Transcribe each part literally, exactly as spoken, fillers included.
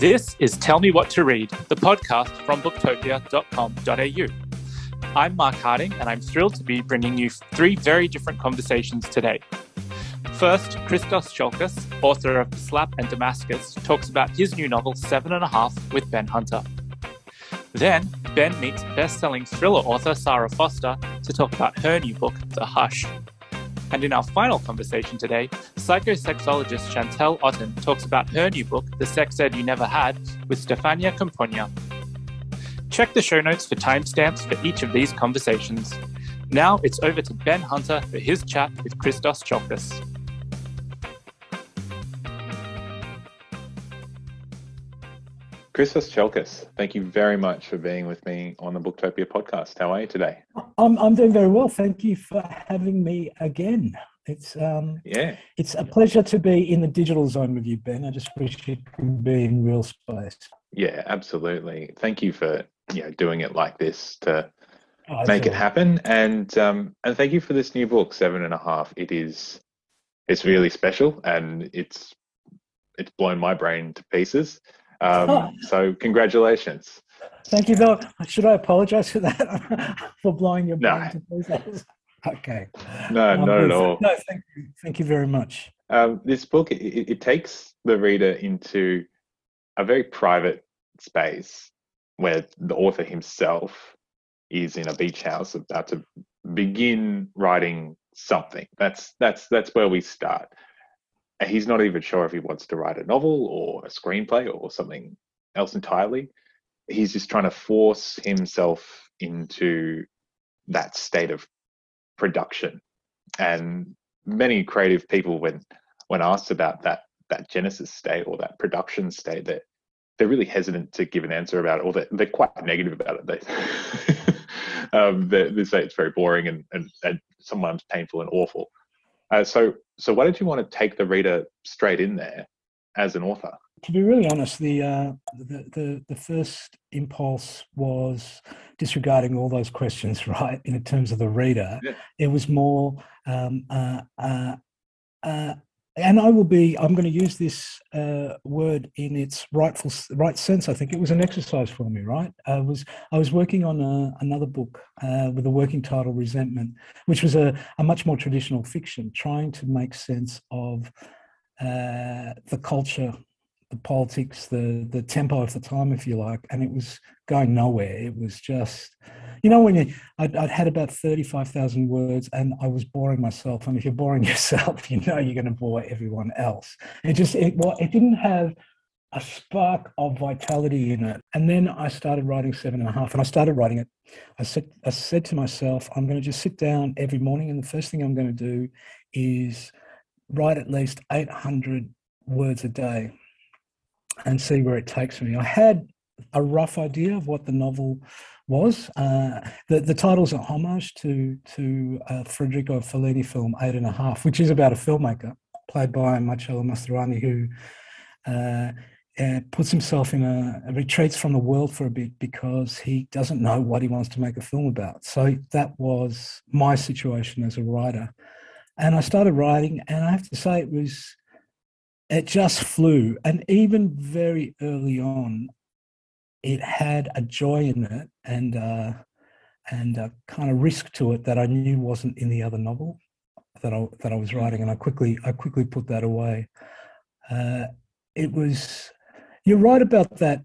This is Tell Me What to Read, the podcast from booktopia dot com dot a u. I'm Mark Harding, and I'm thrilled to be bringing you three very different conversations today. First, Christos Tsiolkas, author of Slap and Damascus, talks about his new novel, Seven and a Half, with Ben Hunter. Then, Ben meets best-selling thriller author Sara Foster to talk about her new book, The Hush. And in our final conversation today, psychosexologist Chantelle Otten talks about her new book, The Sex Ed You Never Had, with Stefania Campogna. Check the show notes for timestamps for each of these conversations. Now it's over to Ben Hunter for his chat with Christos Tsiolkas. Christos Tsiolkas, thank you very much for being with me on the Booktopia podcast. How are you today? I'm I'm doing very well. Thank you for having me again. It's um yeah, it's a pleasure to be in the digital zone with you, Ben. I just wish it could be in real space. Yeah, absolutely. Thank you for you know doing it like this to Oh, make it all. happen, and um and thank you for this new book, Seven and a Half. It is it's really special, and it's it's blown my brain to pieces. Um, so congratulations. Thank you, though. Should I apologize for that? For blowing your brain No. to pieces? Okay. No, Um, not at all. No, thank you. Thank you very much. Um, this book, it, it takes the reader into a very private space where the author himself is in a beach house about to begin writing something. That's that's that's where we start. He's not even sure if he wants to write a novel or a screenplay or something else entirely. He's just trying to force himself into that state of production. And many creative people, when when asked about that that genesis state or that production state, that they're really hesitant to give an answer about it, or they're, they're quite negative about it. They, um, they, they say it's very boring and, and, and sometimes painful and awful. Uh, so, so why did you want to take the reader straight in there as an author? To be really honest, the, uh, the the the first impulse was disregarding all those questions, right? In terms of the reader, Yeah. It was more, um, uh, uh, uh, and I will be. I'm going to use this uh, word in its rightful right sense. I think it was an exercise for me, right? I was I was working on a, another book uh, with a working title, Resentment, which was a, a much more traditional fiction, trying to make sense of uh, the culture, the politics, the the tempo of the time, if you like, and it was going nowhere. It was just, you know, when you, I'd, I'd had about thirty-five thousand words, and I was boring myself. And if you're boring yourself, you know you're going to bore everyone else. It just, it well, it didn't have a spark of vitality in it. And then I started writing Seven and a Half, and I started writing it. I said, I said to myself, I'm going to just sit down every morning, and the first thing I'm going to do is write at least eight hundred words a day and see where it takes me. I had a rough idea of what the novel was. Uh, the, the title's a homage to to a Federico Fellini film, Eight and a Half, which is about a filmmaker played by Marcello Mastroianni, who uh, uh, puts himself in a, retreats from the world for a bit because he doesn't know what he wants to make a film about. So that was my situation as a writer. And I started writing, and I have to say it was, it just flew. And even very early on, it had a joy in it and uh, and a kind of risk to it that I knew wasn't in the other novel that I that I was writing, and I quickly I quickly put that away. Uh, it was, you're right about that.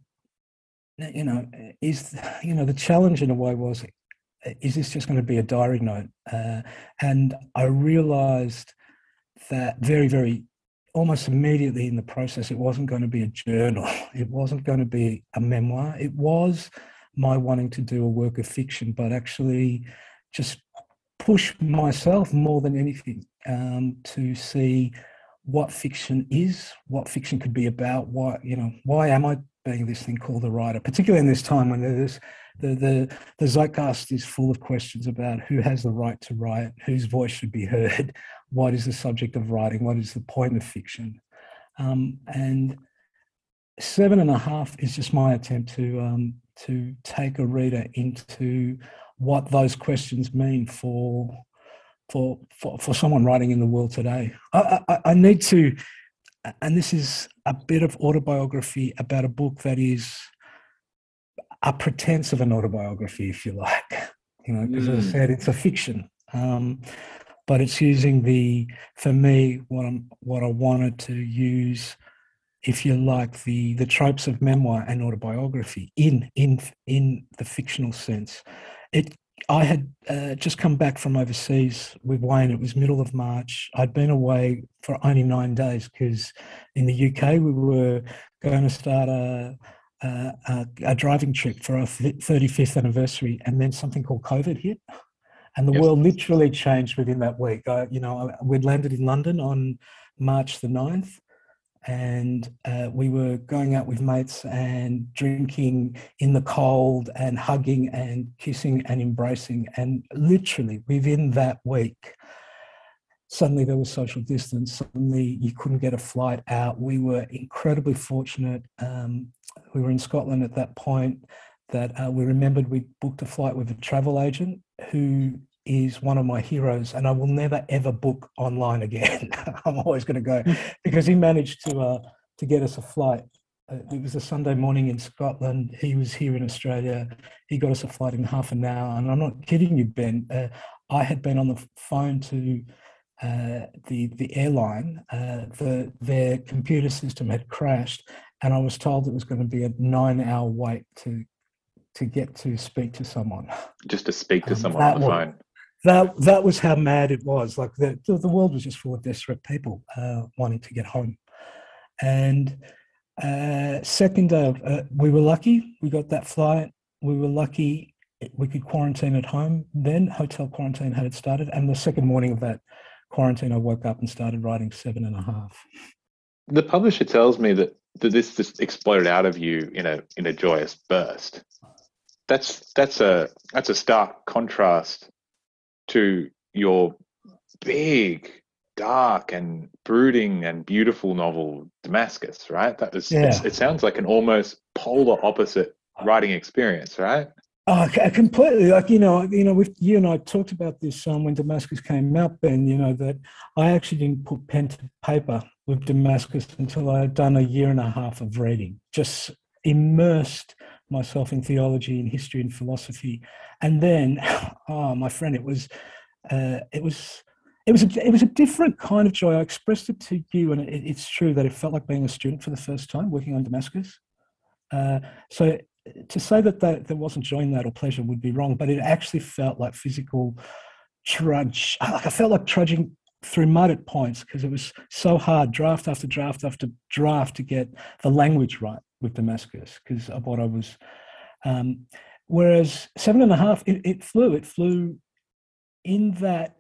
You know, is you know the challenge in a way was, is this just going to be a diary note? Uh, and I realised that very very. almost immediately in the process, it wasn't going to be a journal. It wasn't going to be a memoir. It was my wanting to do a work of fiction, but actually just push myself more than anything um, to see what fiction is, what fiction could be about, why, you know, why am I being this thing called a writer, particularly in this time when there's the, the, the zeitgeist is full of questions about who has the right to write, whose voice should be heard, what is the subject of writing, what is the point of fiction. Um, and Seven and a Half is just my attempt to um, to take a reader into what those questions mean for for for, for someone writing in the world today. I, I, I need to and this is a bit of autobiography about a book that is a pretense of an autobiography, if you like, you know, because as I said, it's a fiction, um, but it's using the, for me, what I'm, what I wanted to use, if you like, the the tropes of memoir and autobiography in in in the fictional sense. It. I had uh, just come back from overseas with Wayne. It was middle of March. I'd been away for only nine days because in the U K we were going to start a a, a, a driving trip for our thirty-fifth anniversary, and then something called COVID hit, and the Yes. world literally changed within that week. I, you know, we'd landed in London on March the ninth. And uh, we were going out with mates and drinking in the cold and hugging and kissing and embracing. And literally within that week, suddenly there was social distance. Suddenly you couldn't get a flight out. We were incredibly fortunate. Um, we were in Scotland at that point that uh, we remembered we booked a flight with a travel agent who is one of my heroes, and I will never ever book online again. I'm always going to go because he managed to uh, to get us a flight. Uh, it was a Sunday morning in Scotland. He was here in Australia. He got us a flight in half an hour, and I'm not kidding you, Ben. Uh, I had been on the phone to uh, the the airline. Uh, the their computer system had crashed, and I was told it was going to be a nine hour wait to to get to speak to someone. Just to speak to um, someone on the was, phone. That that was how mad it was. Like the the world was just full of desperate people uh, wanting to get home. And uh, second day, uh, we were lucky. We got that flight. We were lucky we could quarantine at home. Then hotel quarantine had started. And the second morning of that quarantine, I woke up and started writing seven and a half. The publisher tells me that, that this just exploded out of you in a in a joyous burst. That's that's a that's a stark contrast to your big, dark, and brooding and beautiful novel Damascus, right? That was. Yeah. It sounds like an almost polar opposite writing experience, right? Oh, completely. Like, you know, you know, with you and I talked about this um, when Damascus came out, Ben, you know, that I actually didn't put pen to paper with Damascus until I had done a year and a half of reading, just immersed myself in theology and history and philosophy. And then, oh, my friend, it was, uh, it was, it was, a, it was a different kind of joy. I expressed it to you, and it, it's true that it felt like being a student for the first time working on Damascus. Uh, so to say that, that there wasn't joy in that or pleasure would be wrong, but it actually felt like physical trudge. Like I felt like trudging through mud at points because it was so hard, draft after draft after draft, to get the language right with Damascus because of what I was. Um, whereas seven and a half, it, it flew. It flew in that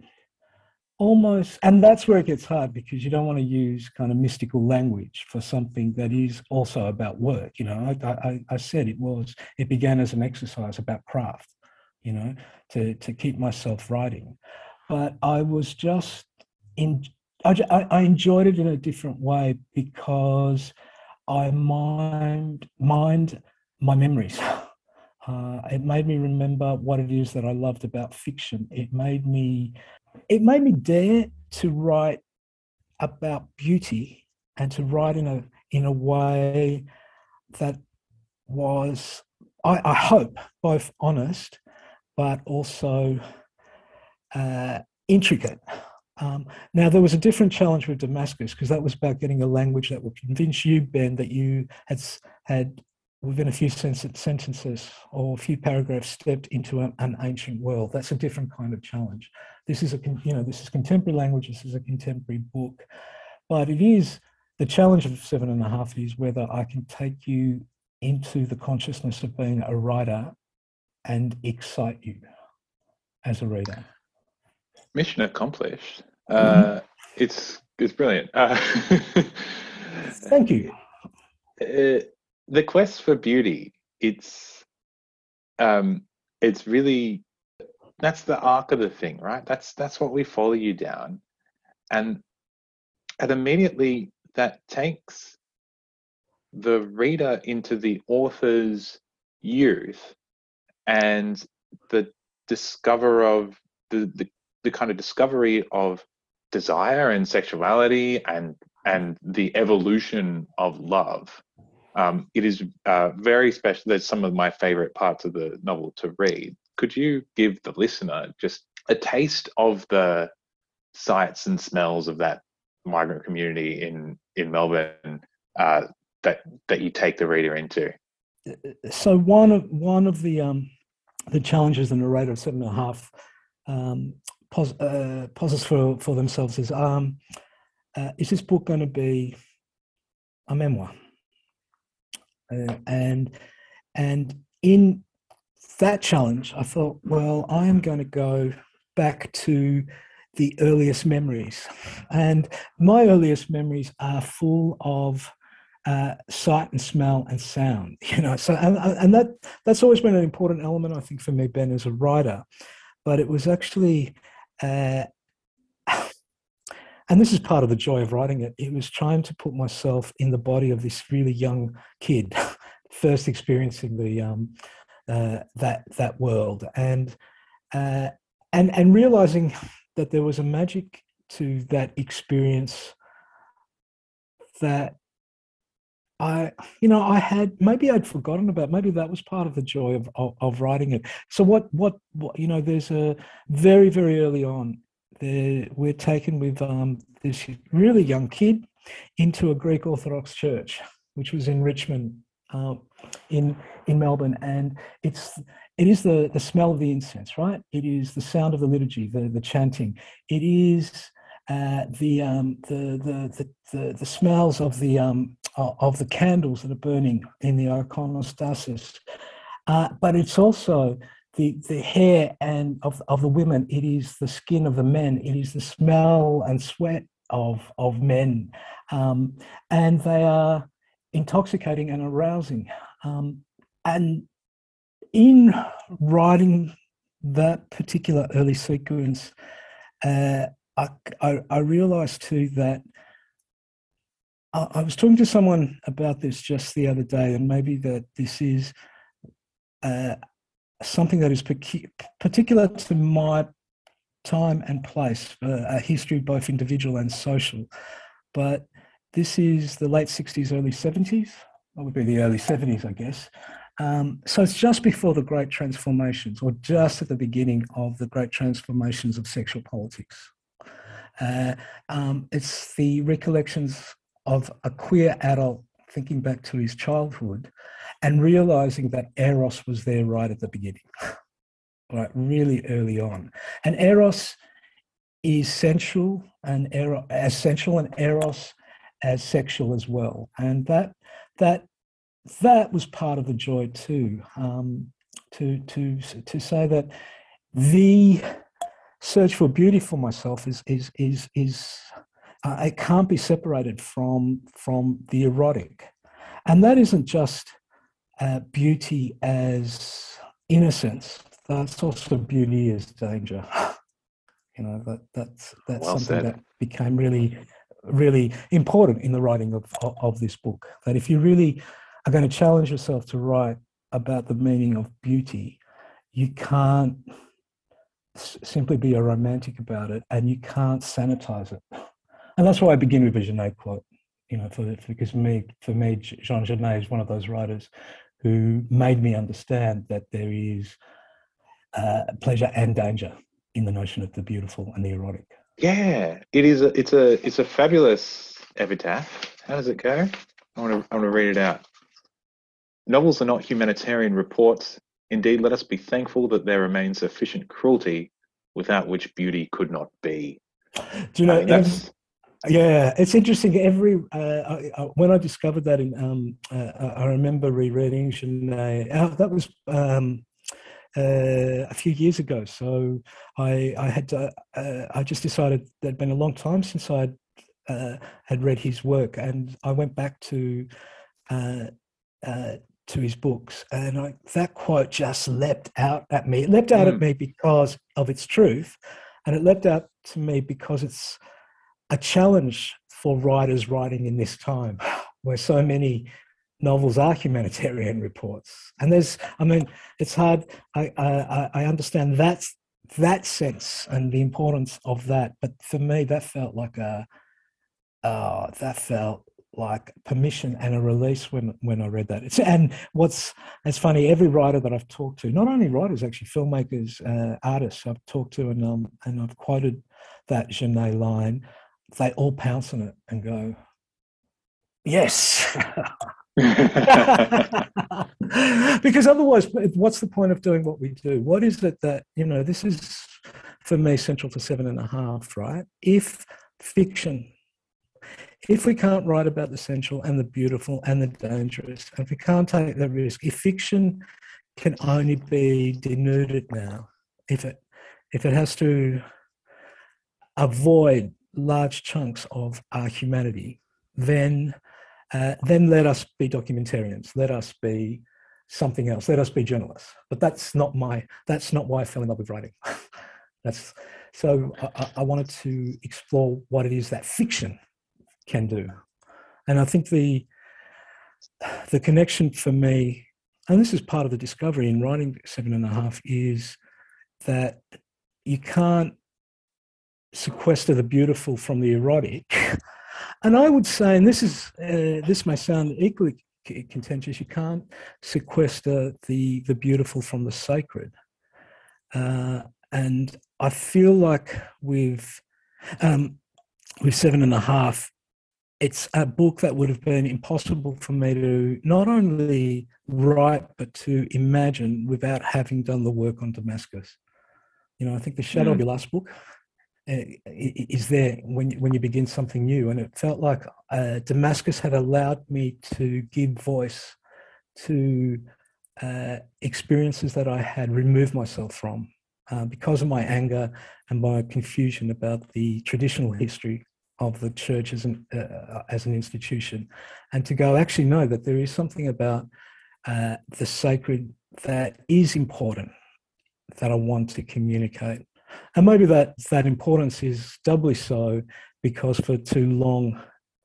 almost, and that's where it gets hard because you don't want to use kind of mystical language for something that is also about work. You know, I, I, I said it was, it began as an exercise about craft, you know, to, to keep myself writing. But I was just in, I, I enjoyed it in a different way because I mind, mind my memories. Uh, it made me remember what it is that I loved about fiction. It made me It made me dare to write about beauty and to write in a in a way that was, I, I hope, both honest, but also uh, intricate. Um, now, there was a different challenge with Damascus because that was about getting a language that would convince you, Ben, that you had had within a few sentences or a few paragraphs stepped into an, an ancient world. That's a different kind of challenge. This is a, you know, this is contemporary language. This is a contemporary book, but it is the challenge of seven and a half is whether I can take you into the consciousness of being a writer and excite you as a reader. Mission accomplished. Uh, it's it's brilliant. Uh, Thank you. Uh, the quest for beauty. It's um, it's really. That's the arc of the thing, right? That's that's what we follow you down, and and immediately that takes the reader into the author's youth and the discover of the, the the kind of discovery of desire and sexuality and and the evolution of love. Um, it is uh, very special. There's some of my favourite parts of the novel to read. Could you give the listener just a taste of the sights and smells of that migrant community in in Melbourne uh, that that you take the reader into? So one of one of the um, the challenges the narrator of Seven and a Half um, pos uh, poses for for themselves is um, uh, is this book going to be a memoir? Uh, and and in that challenge, I thought, well, I am going to go back to the earliest memories, and my earliest memories are full of uh, sight and smell and sound. You know, so and, and that that's always been an important element, I think, for me, Ben, as a writer. But it was actually, uh, and this is part of the joy of writing it. It was trying to put myself in the body of this really young kid, first experiencing the um, uh, that that world, and uh, and and realizing that there was a magic to that experience that I, you know, I had, maybe I'd forgotten about. Maybe that was part of the joy of, of, of writing it. So what, what, what, you know, there's a very, very early on, there, we're taken with um, this really young kid into a Greek Orthodox church, which was in Richmond, uh, in in Melbourne, and it's it is the the smell of the incense, right? It is the sound of the liturgy, the the chanting. It is uh, the, um, the the the the the smells of the um, of the candles that are burning in the iconostasis. Uh, but it's also the the hair and of of the women. It is the skin of the men. It is the smell and sweat of of men, um, and they are intoxicating and arousing. Um, and in writing that particular early sequence, uh, I, I, I realized too that I, I was talking to someone about this just the other day, and maybe that this is uh, something that is particular to my time and place, uh, a history both individual and social. But this is the late sixties, early seventies. That would be the early seventies, I guess. Um, so it's just before the great transformations, or just at the beginning of the great transformations of sexual politics. Uh, um, it's the recollections of a queer adult thinking back to his childhood and realizing that Eros was there right at the beginning, right, really early on. And Eros is sensual and Eros, as sensual and Eros as sexual as well. And that that that was part of the joy too, um, to to to say that the search for beauty for myself is is is is uh, it can't be separated from from the erotic, and that isn't just uh, beauty as innocence. That's also beauty as danger. You know, that that's that's well something said. that became really really important in the writing of, of of this book. That if you really are going to challenge yourself to write about the meaning of beauty, you can't simply be a romantic about it, and you can't sanitize it. And that's why I begin with a Genet quote. You know, for, for because me, for me, Jean Genet is one of those writers who made me understand that there is uh, pleasure and danger in the notion of the beautiful and the erotic. Yeah, it is. A, it's a it's a fabulous epitaph. How does it go? I want to I want to read it out. Novels are not humanitarian reports. Indeed, let us be thankful that there remains sufficient cruelty without which beauty could not be. Do you know? I mean, that's... Yeah, it's interesting. Every uh, I, I, when I discovered that, in um, uh, I remember rereading Genet. Uh, that was um, uh, a few years ago. So I I had to, uh, I just decided that it'd been a long time since I uh, had read his work, and I went back to. Uh, uh, to his books, and I, that quote just leapt out at me. It leapt out mm. at me because of its truth, and it leapt out to me because it's a challenge for writers writing in this time, where so many novels are humanitarian reports. And there's, I mean, it's hard. I I, I understand that that sense and the importance of that, but for me, that felt like a oh, that felt like permission and a release when when I read that. It's, and what's it's funny, every writer that I've talked to, not only writers, actually filmmakers, uh, artists I've talked to, and um, and I've quoted that Genet line, they all pounce on it and go, yes. Because otherwise, what's the point of doing what we do? What is it that, you know, this is for me central to Seven and a Half, right? If fiction, if we can't write about the sensual and the beautiful and the dangerous, and if we can't take the risk, if fiction can only be denuded now, if it if it has to avoid large chunks of our humanity, then uh, then let us be documentarians. Let us be something else. Let us be journalists. But that's not my. That's not why I fell in love with writing. That's so. I, I wanted to explore what it is that fiction can do, and I think the the connection for me, and this is part of the discovery in writing Seven and a Half, is that you can't sequester the beautiful from the erotic. And I would say, and this is uh, this may sound equally contentious, you can't sequester the the beautiful from the sacred. Uh, and I feel like with um, with Seven and a Half, it's a book that would have been impossible for me to not only write but to imagine without having done the work on Damascus. You know, I think the shadow mm. of your last book is there when when you begin something new, and it felt like uh, Damascus had allowed me to give voice to uh, experiences that I had removed myself from uh, because of my anger and my confusion about the traditional history of the church as an uh, as an institution, and to go actually know that there is something about uh, the sacred that is important that I want to communicate. And maybe that that importance is doubly so because for too long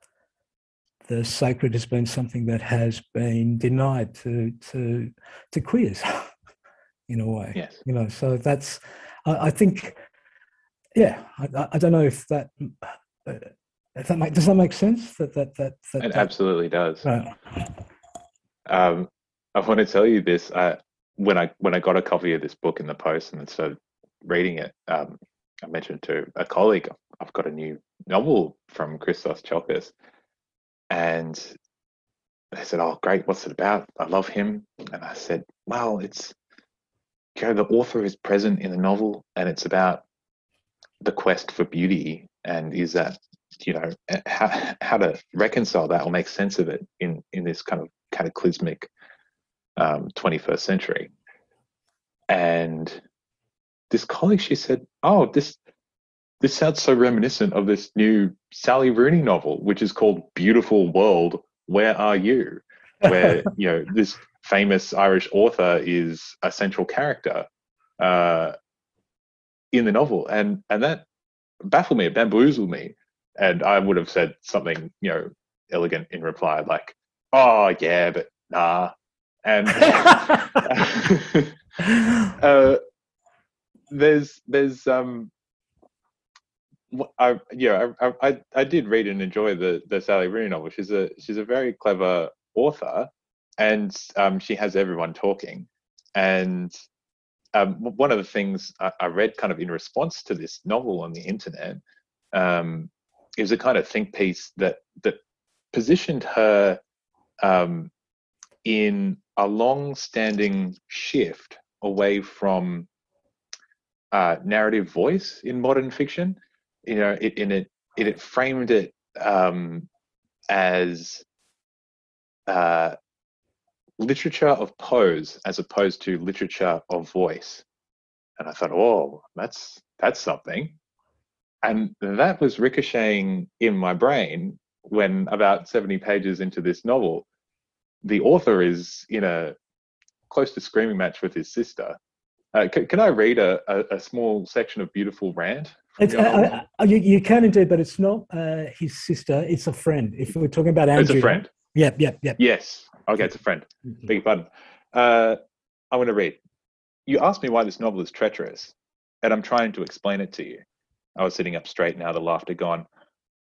the sacred has been something that has been denied to to to queers in a way. Yes. You know, so that's I, I think yeah, I, I don't know if that if that make, does that make sense? That that that, that it that, absolutely does. Right. Um, I want to tell you this. I, when I when I got a copy of this book in the post and started reading it, um, I mentioned to a colleague, I've got a new novel from Christos Tsiolkas, and they said, "Oh, great! What's it about? I love him." And I said, "Well, it's you know, the author is present in the novel, and it's about the quest for beauty, and is that you know how how to reconcile that or make sense of it in in this kind of cataclysmic um, twenty-first century." And this colleague, she said, "Oh, this this sounds so reminiscent of this new Sally Rooney novel, which is called Beautiful World, Where Are You?" Where, you know, this famous Irish author is a central character uh, in the novel. And and that baffled me, it bamboozled me. And I would have said something, you know, elegant in reply, like, "Oh, yeah, but nah." And uh, there's there's um I yeah I, I I did read and enjoy the the Sally Rooney novel. She's a she's a very clever author, and um she has everyone talking. And um one of the things I, I read kind of in response to this novel on the internet um is a kind of think piece that that positioned her um in a long-standing shift away from uh, narrative voice in modern fiction. You know, it in it it, it framed it um, as uh, literature of pose as opposed to literature of voice. And I thought, oh, that's that's something. And that was ricocheting in my brain when, about seventy pages into this novel, the author is in a close to screaming match with his sister. Uh, can, can I read a, a, a small section of Beautiful Rant? It's, uh, uh, you, you can indeed, but it's not uh, his sister, it's a friend. If we're talking about Andrew. It's a friend. Yep, yep, yep. Yes. Okay, it's a friend. Mm-hmm. Beg your pardon. Uh, I'm going to read. "You asked me why this novel is treacherous, and I'm trying to explain it to you." I was sitting up straight now, the laughter gone.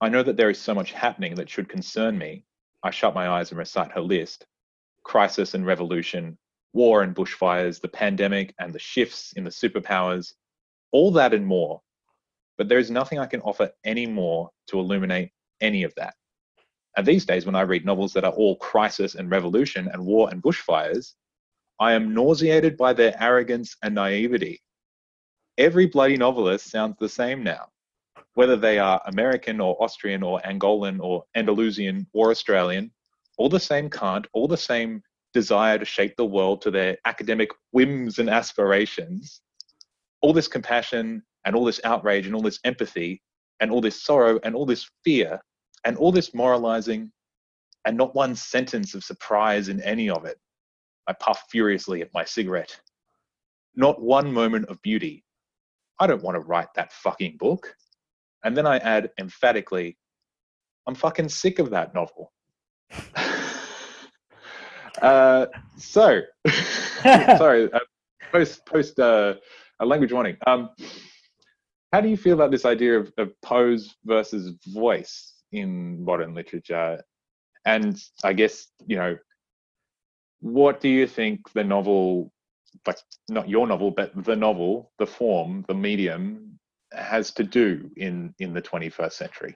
I know that there is so much happening that should concern me. I shut my eyes and recite her list. Crisis and revolution, war and bushfires, the pandemic and the shifts in the superpowers, all that and more. But there is nothing I can offer any more to illuminate any of that. And these days, when I read novels that are all crisis and revolution and war and bushfires, I am nauseated by their arrogance and naivety. Every bloody novelist sounds the same now, whether they are American or Austrian or Angolan or Andalusian or Australian, all the same cant, all the same desire to shape the world to their academic whims and aspirations, all this compassion and all this outrage and all this empathy and all this sorrow and all this fear and all this moralizing, and not one sentence of surprise in any of it. I puff furiously at my cigarette. Not one moment of beauty. I don't want to write that fucking book. And then I add emphatically, I'm fucking sick of that novel. uh, so, sorry, uh, post post uh, a language warning. Um, how do you feel about this idea of, of pose versus voice in modern literature? And I guess, you know, what do you think the novel, like not your novel, but the novel, the form, the medium, has to do in, in the twenty-first century?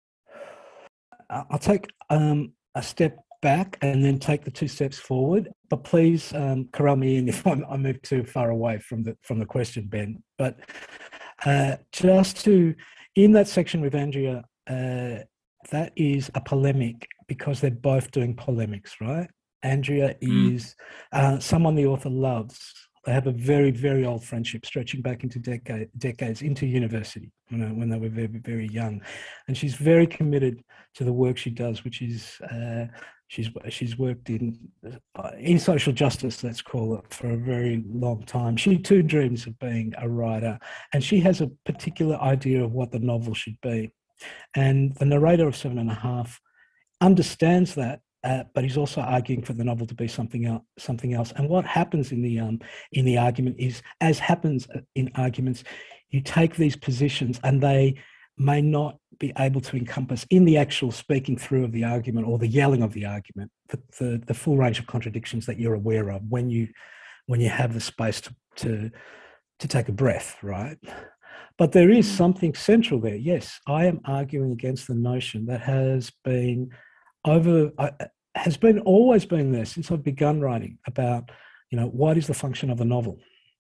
I'll take um, a step back and then take the two steps forward. But please um, corral me in if I'm, I move too far away from the from the question, Ben. But uh, just to, in that section with Andrea, uh, that is a polemic because they're both doing polemics, right? Andrea is uh, someone the author loves. They have a very, very old friendship stretching back into decade, decades, into university, you know, when they were very, very young. And she's very committed to the work she does, which is uh, she's she's worked in uh, in social justice, let's call it, for a very long time. She too dreams of being a writer, and she has a particular idea of what the novel should be. And the narrator of Seven and a Half understands that. Uh, but he's also arguing for the novel to be something else. Something else. And what happens in the um, in the argument is, as happens in arguments, you take these positions, and they may not be able to encompass in the actual speaking through of the argument or the yelling of the argument the, the, the full range of contradictions that you're aware of when you when you have the space to to, to take a breath, right? But there is something central there. Yes, I am arguing against the notion that has been over uh, has been always been there since I've begun writing about, you know, what is the function of a novel?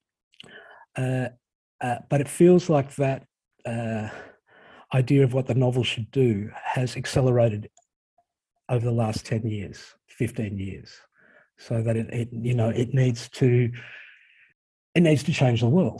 Uh, uh, but it feels like that uh, idea of what the novel should do has accelerated over the last ten years, fifteen years, so that it, it you know, it needs to it needs to change the world.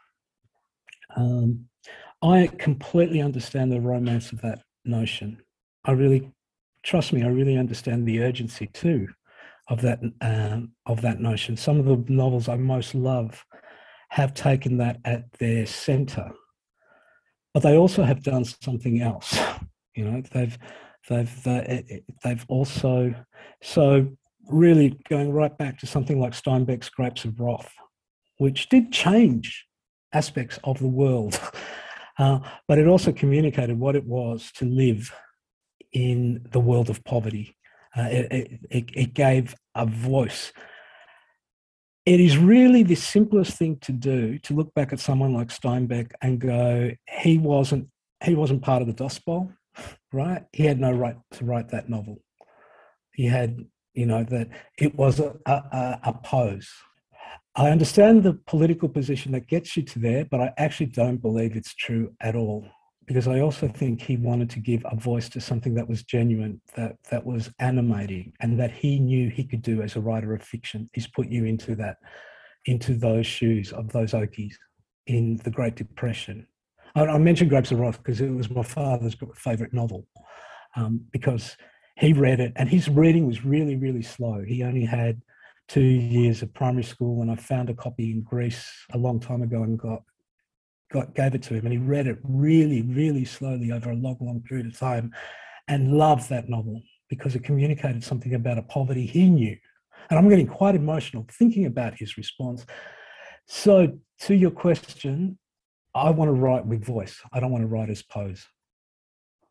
Um, I completely understand the romance of that notion. I really. Trust me, I really understand the urgency too of that um, of that notion. Some of the novels I most love have taken that at their centre, but they also have done something else. You know, they've they've they, they've also so really going right back to something like Steinbeck's Grapes of Wrath, which did change aspects of the world, uh, but it also communicated what it was to live in the world of poverty. Uh, it, it, it gave a voice. It is really the simplest thing to do to look back at someone like Steinbeck and go, he wasn't he wasn't part of the Dust Bowl, right? He had no right to write that novel. He had, you know, that it was a, a, a pose. I understand the political position that gets you to there, but I actually don't believe it's true at all. Because I also think he wanted to give a voice to something that was genuine, that that was animating, and that he knew he could do as a writer of fiction. He's put you into that, into those shoes of those Okies in the Great Depression. I, I mentioned Grapes of Wrath because it was my father's favourite novel, um, because he read it, and his reading was really, really slow. He only had two years of primary school, and I found a copy in Greece a long time ago and got Got, gave it to him, and he read it really, really slowly over a long, long period of time and loved that novel because it communicated something about a poverty he knew. And I'm getting quite emotional thinking about his response. So to your question, I want to write with voice. I don't want to write as pose.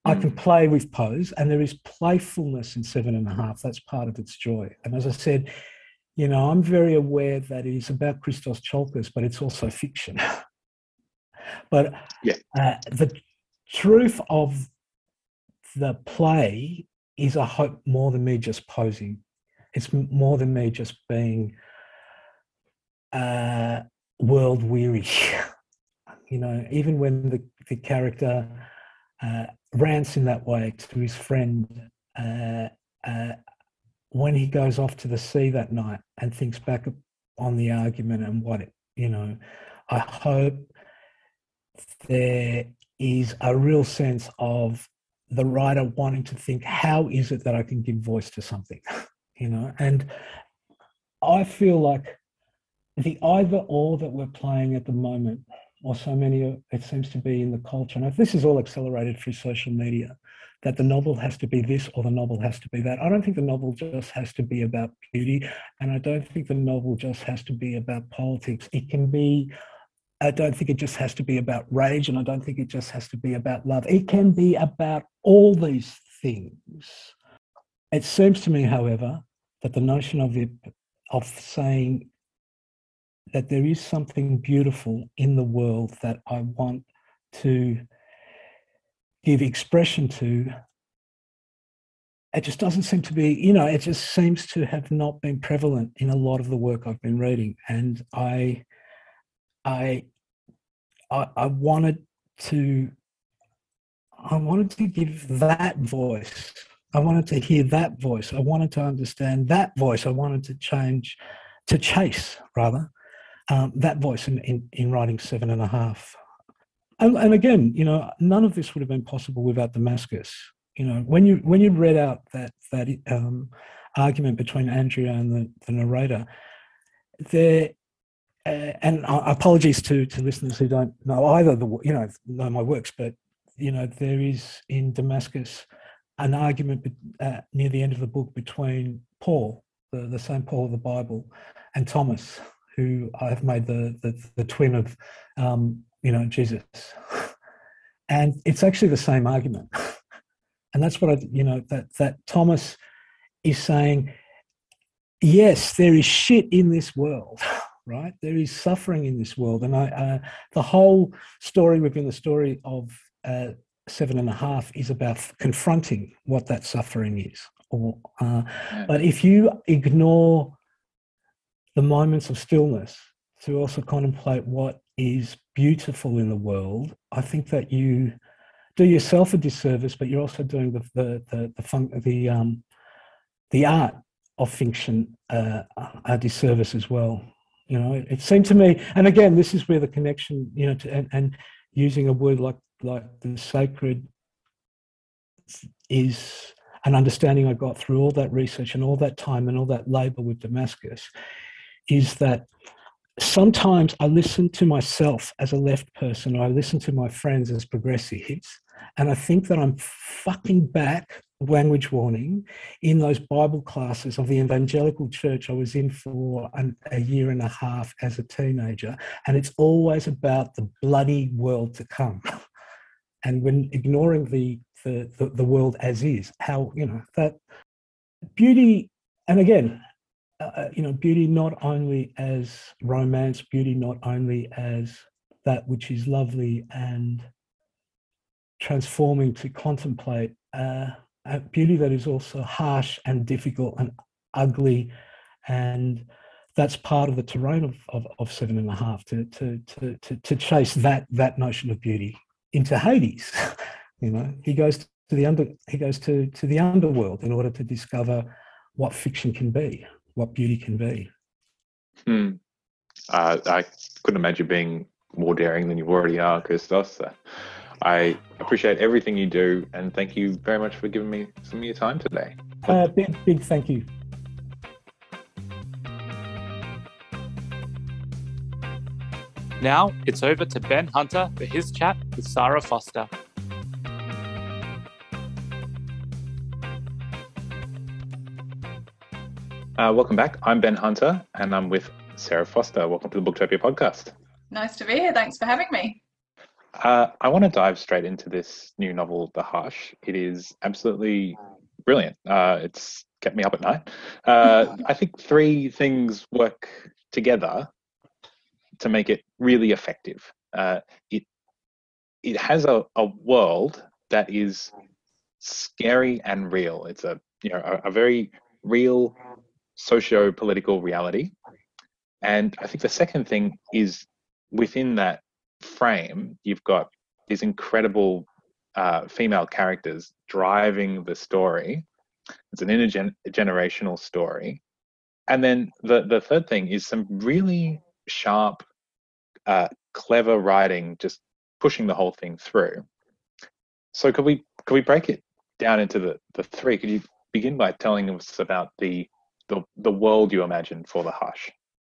I can play with pose, and there is playfulness in Seven and a Half. That's part of its joy. And as I said, you know, I'm very aware that it is about Christos Tsiolkas, but it's also fiction. But yeah. uh, the truth of the play is, I hope, more than me just posing. It's more than me just being uh, world weary. You know, even when the, the character uh, rants in that way to his friend, uh, uh, when he goes off to the sea that night and thinks back on the argument and what it, you know, I hope there is a real sense of the writer wanting to think, how is it that I can give voice to something, you know? And I feel like the either or that we're playing at the moment, or so many, it seems to be in the culture, and this is all accelerated through social media, that the novel has to be this or the novel has to be that. I don't think the novel just has to be about beauty, and I don't think the novel just has to be about politics. It can be, I don't think it just has to be about rage, and I don't think it just has to be about love. It can be about all these things. It seems to me, however, that the notion of it, of saying that there is something beautiful in the world that I want to give expression to, it just doesn't seem to be, you know, it just seems to have not been prevalent in a lot of the work I've been reading. And I, I, I, I wanted to, I wanted to give that voice. I wanted to hear that voice. I wanted to understand that voice. I wanted to change, to chase rather, um, that voice in, in, in writing Seven and a Half. And, and again, you know, none of this would have been possible without Damascus. You know, when you when you read out that that um, argument between Andrea and the, the narrator, there, uh, and apologies to to listeners who don't know either the you know know my works, but you know there is in Damascus an argument uh, near the end of the book between Paul, the, the Saint Paul of the Bible, and Thomas, who I've made the the, the twin of. Um, you know, Jesus. And it's actually the same argument. And that's what I, you know, that, that Thomas is saying, yes, there is shit in this world, right? There is suffering in this world. And I, uh, the whole story within the story of uh, Seven and a Half is about confronting what that suffering is. Or, uh, but if you ignore the moments of stillness to also contemplate what is beautiful in the world, I think that you do yourself a disservice, but you're also doing the the the the, fun, the, um, the art of fiction uh, a disservice as well. You know, it, it seemed to me, and again, this is where the connection, you know, to, and, and using a word like like the sacred is an understanding I got through all that research and all that time and all that labour with Damascus, is that sometimes I listen to myself as a left person, or I listen to my friends as progressives, and I think that I'm fucking back, language warning, in those Bible classes of the evangelical church I was in for an, a year and a half as a teenager, and it's always about the bloody world to come. And when ignoring the, the, the, the world as is, how, you know, that beauty, and again, Uh, you know, beauty not only as romance, beauty not only as that which is lovely and transforming to contemplate, uh, a beauty that is also harsh and difficult and ugly, and that's part of the terrain of, of, of Seven and a Half, to to to to, to chase that that notion of beauty into Hades. You know, he goes to the under he goes to to the underworld in order to discover what fiction can be, what beauty can be. Hmm. Uh, I couldn't imagine being more daring than you already are, Christos. So I appreciate everything you do, and thank you very much for giving me some of your time today. Uh, big, big thank you. Now it's over to Ben Hunter for his chat with Sara Foster. Uh, welcome back. I'm Ben Hunter, and I'm with Sara Foster. Welcome to the Booktopia podcast. Nice to be here. Thanks for having me. Uh, I want to dive straight into this new novel, The Hush. It is absolutely brilliant. Uh, it's kept me up at night. Uh, I think three things work together to make it really effective. Uh, it it has a, a world that is scary and real. It's a you know a, a very real socio-political reality. And I think the second thing is within that frame, you've got these incredible uh, female characters driving the story. It's an intergenerational story. And then the, the third thing is some really sharp, uh, clever writing, just pushing the whole thing through. So could we could we break it down into the, the three? Could you begin by telling us about the the, the world you imagine for The Hush?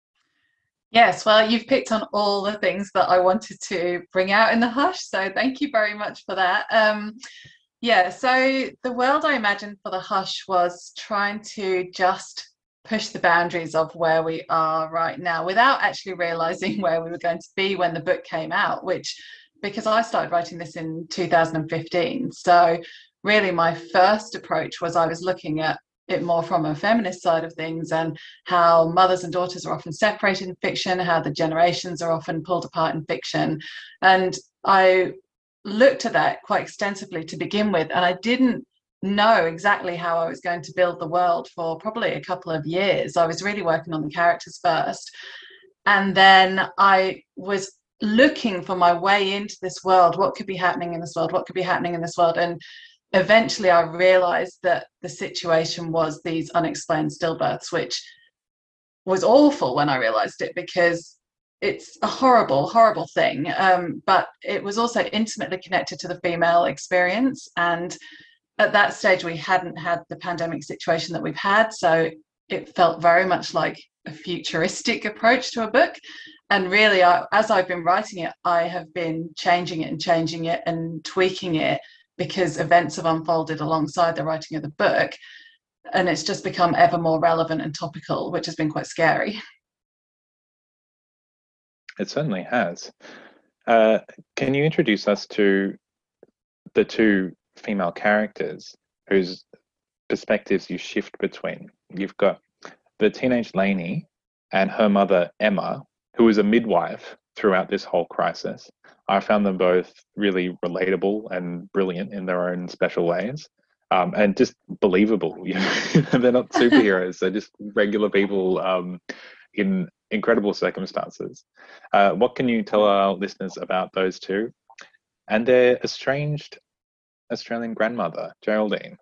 Yes, well, you've picked on all the things that I wanted to bring out in The Hush, so thank you very much for that. Um, yeah, so the world I imagined for The Hush was trying to just push the boundaries of where we are right now without actually realizing where we were going to be when the book came out, which, because I started writing this in two thousand fifteen. So really my first approach was I was looking at it more from a feminist side of things, and how mothers and daughters are often separated in fiction, how the generations are often pulled apart in fiction. And I looked at that quite extensively to begin with, and I didn't know exactly how I was going to build the world for probably a couple of years. I was really working on the characters first, and then I was looking for my way into this world. What could be happening in this world? What could be happening in this world? And eventually I realized that the situation was these unexplained stillbirths, which was awful when I realized it, because it's a horrible, horrible thing. Um, but it was also intimately connected to the female experience. And at that stage, we hadn't had the pandemic situation that we've had. So it felt very much like a futuristic approach to a book. And really, I, as I've been writing it, I have been changing it and changing it and tweaking it, because events have unfolded alongside the writing of the book, and it's just become ever more relevant and topical, which has been quite scary. It certainly has. Uh, can you introduce us to the two female characters whose perspectives you shift between? You've got the teenage Lainey and her mother, Emma, who is a midwife throughout this whole crisis. I found them both really relatable and brilliant in their own special ways, um, and just believable. You know, they're not superheroes; they're just regular people um, in incredible circumstances. Uh, what can you tell our listeners about those two and their estranged Australian grandmother, Geraldine?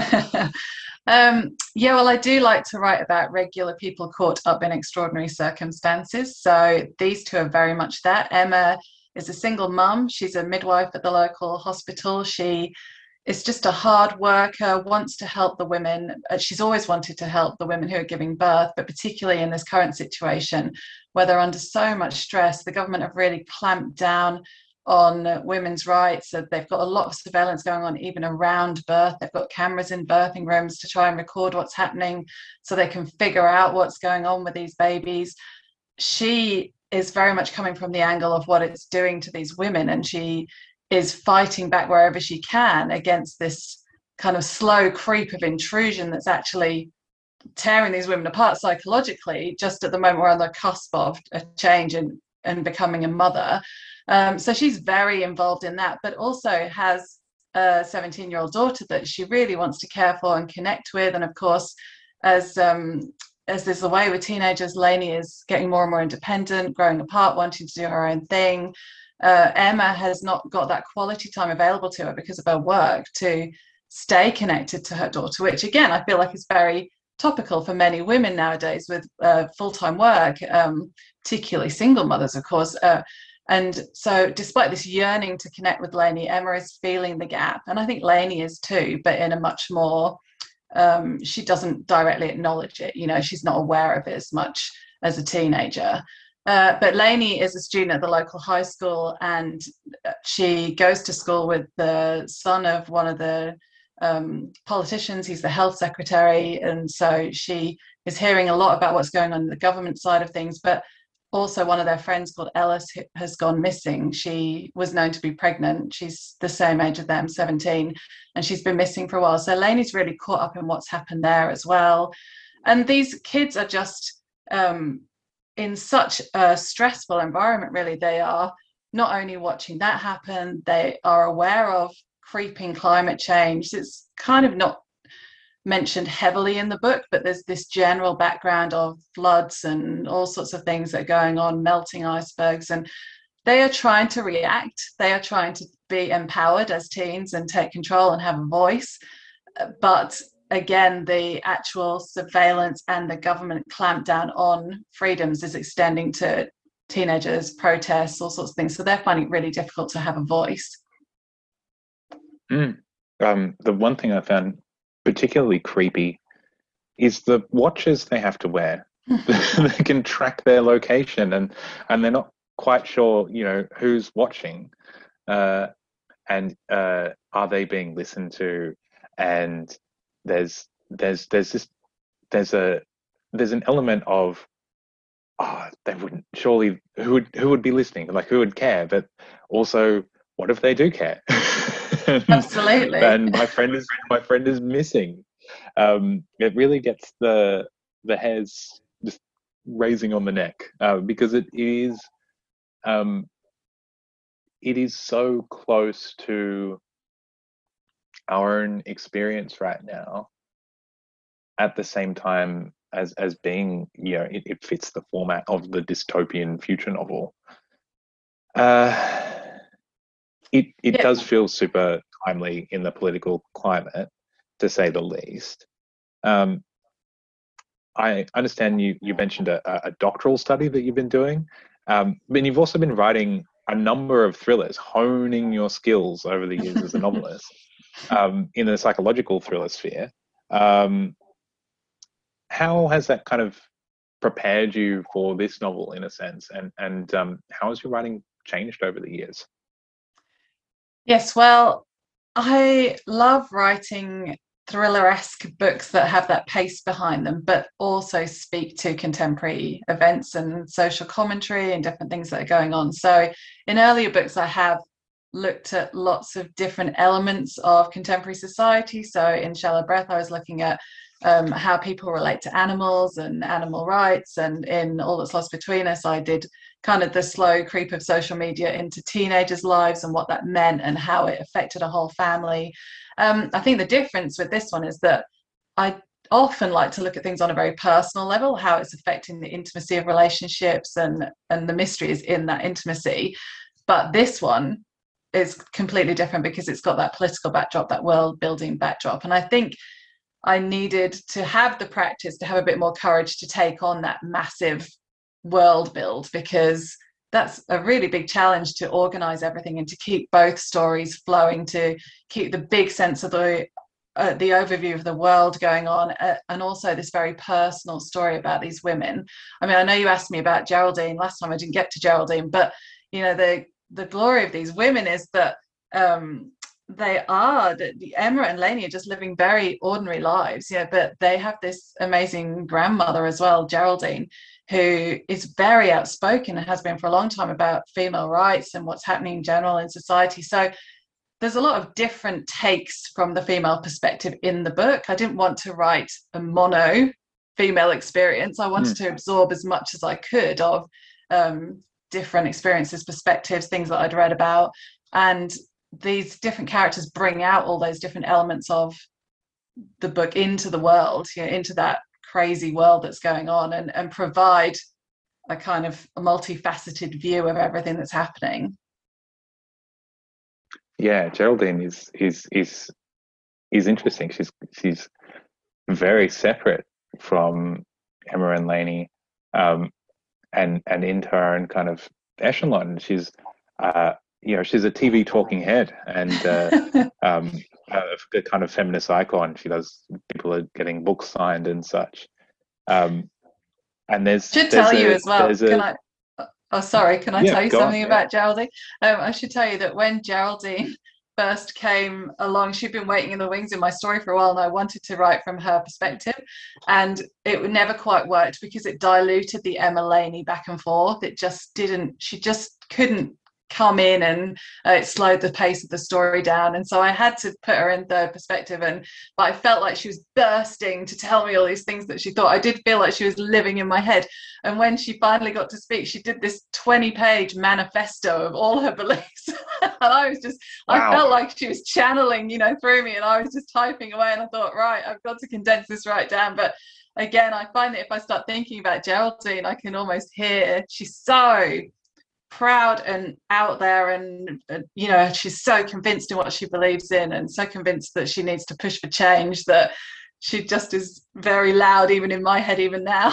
um, yeah, well, I do like to write about regular people caught up in extraordinary circumstances. So these two are very much that. Emma is a single mum. She's a midwife at the local hospital. She is just a hard worker, wants to help the women. She's always wanted to help the women who are giving birth, but particularly in this current situation where they're under so much stress. The government have really clamped down on women's rights. So they've got a lot of surveillance going on even around birth. They've got cameras in birthing rooms to try and record what's happening so they can figure out what's going on with these babies. She is very much coming from the angle of what it's doing to these women, and she is fighting back wherever she can against this kind of slow creep of intrusion that's actually tearing these women apart psychologically, just at the moment we're on the cusp of a change and, and becoming a mother. Um, so she's very involved in that, but also has a seventeen-year-old daughter that she really wants to care for and connect with. And of course, as um, as is the way with teenagers, Lainey is getting more and more independent, growing apart, wanting to do her own thing. Uh, Emma has not got that quality time available to her because of her work to stay connected to her daughter, which again, I feel like is very topical for many women nowadays with uh, full-time work, um, particularly single mothers, of course. Uh, and so despite this yearning to connect with Lainey, Emma is feeling the gap. And I think Lainey is too, but in a much more, um, she doesn't directly acknowledge it. You know, she's not aware of it as much as a teenager. Uh, but Lainey is a student at the local high school, and she goes to school with the son of one of the um, politicians. He's the health secretary. And so she is hearing a lot about what's going on in the government side of things. But also one of their friends called Ellis has gone missing. She was known to be pregnant. She's the same age as them, seventeen, and she's been missing for a while. So Lainey's really caught up in what's happened there as well. And these kids are just um, in such a stressful environment, really. They are not only watching that happen, they are aware of creeping climate change. It's kind of not mentioned heavily in the book, but there's this general background of floods and all sorts of things that are going on, melting icebergs, and they are trying to react. They are trying to be empowered as teens and take control and have a voice. But again, the actual surveillance and the government clampdown on freedoms is extending to teenagers, protests, all sorts of things. So they're finding it really difficult to have a voice. Mm. Um, the one thing I found particularly creepy is the watches they have to wear. They can track their location, and and they're not quite sure, you know, who's watching, uh, and uh, are they being listened to? And there's there's there's this there's a there's an element of, oh, they wouldn't surely who would who would be listening, like who would care, but also what if they do care? Absolutely. And my friend is my friend is missing. Um, it really gets the the hairs just raising on the neck, uh, because it is um, it is so close to our own experience right now. At the same time as as being, you know, it, it fits the format of the dystopian future novel. Uh, It it Yeah. does feel super timely in the political climate, to say the least. Um, I understand you you mentioned a, a doctoral study that you've been doing, um, but you've also been writing a number of thrillers, honing your skills over the years as a novelist um, in the psychological thriller sphere. Um, how has that kind of prepared you for this novel, in a sense, and and um, how has your writing changed over the years? Yes, well, I love writing thriller-esque books that have that pace behind them, but also speak to contemporary events and social commentary and different things that are going on. So in earlier books, I have looked at lots of different elements of contemporary society. So in Shallow Breath, I was looking at um, how people relate to animals and animal rights. And in All That's Lost Between Us, I did kind of the slow creep of social media into teenagers' lives and what that meant and how it affected a whole family. Um, I think the difference with this one is that I often like to look at things on a very personal level, how it's affecting the intimacy of relationships, and, and the mystery is in that intimacy. But this one is completely different because it's got that political backdrop, that world building backdrop. And I think I needed to have the practice to have a bit more courage to take on that massive world build, because that's a really big challenge, to organize everything and to keep both stories flowing, to keep the big sense of the uh, the overview of the world going on, uh, and also this very personal story about these women. I mean, I know you asked me about Geraldine last time. I didn't get to Geraldine, but you know, the the glory of these women is that um they are the, the Emma and Lainey are just living very ordinary lives, yeah, but they have this amazing grandmother as well, Geraldine, who is very outspoken and has been for a long time about female rights and what's happening in general in society. So there's a lot of different takes from the female perspective in the book. I didn't want to write a mono female experience. I wanted mm. to absorb as much as I could of um, different experiences, perspectives, things that I'd read about. And these different characters bring out all those different elements of the book into the world, you know, into that crazy world that's going on, and, and provide a kind of a multifaceted view of everything that's happening. Yeah, Geraldine is is is is interesting. She's she's very separate from Emma and Lainey, um, and and into her own kind of echelon. She's uh, you know, she's a T V talking head, and uh, um, a kind of feminist icon. She does, people are getting books signed and such. Um, and there's should there's tell a, you as well. Can a, I? Oh, sorry. Can I yeah, tell you go something on, about yeah. Geraldine? Um, I should tell you that when Geraldine first came along, she'd been waiting in the wings in my story for a while, and I wanted to write from her perspective, and it never quite worked because it diluted the Emma Laney back and forth. It just didn't, she just couldn't come in, and uh, it slowed the pace of the story down, and so I had to put her in third perspective. And but I felt like she was bursting to tell me all these things that she thought. I did feel like she was living in my head, and when she finally got to speak, she did this twenty page manifesto of all her beliefs. And I was just wow. I felt like she was channeling, you know, through me, and I was just typing away, and I thought, right, I've got to condense this right down. But again, I find that if I start thinking about Geraldine, I can almost hear she's so proud and out there, and uh, you know, she's so convinced in what she believes in, and so convinced that she needs to push for change, that she just is very loud even in my head even now.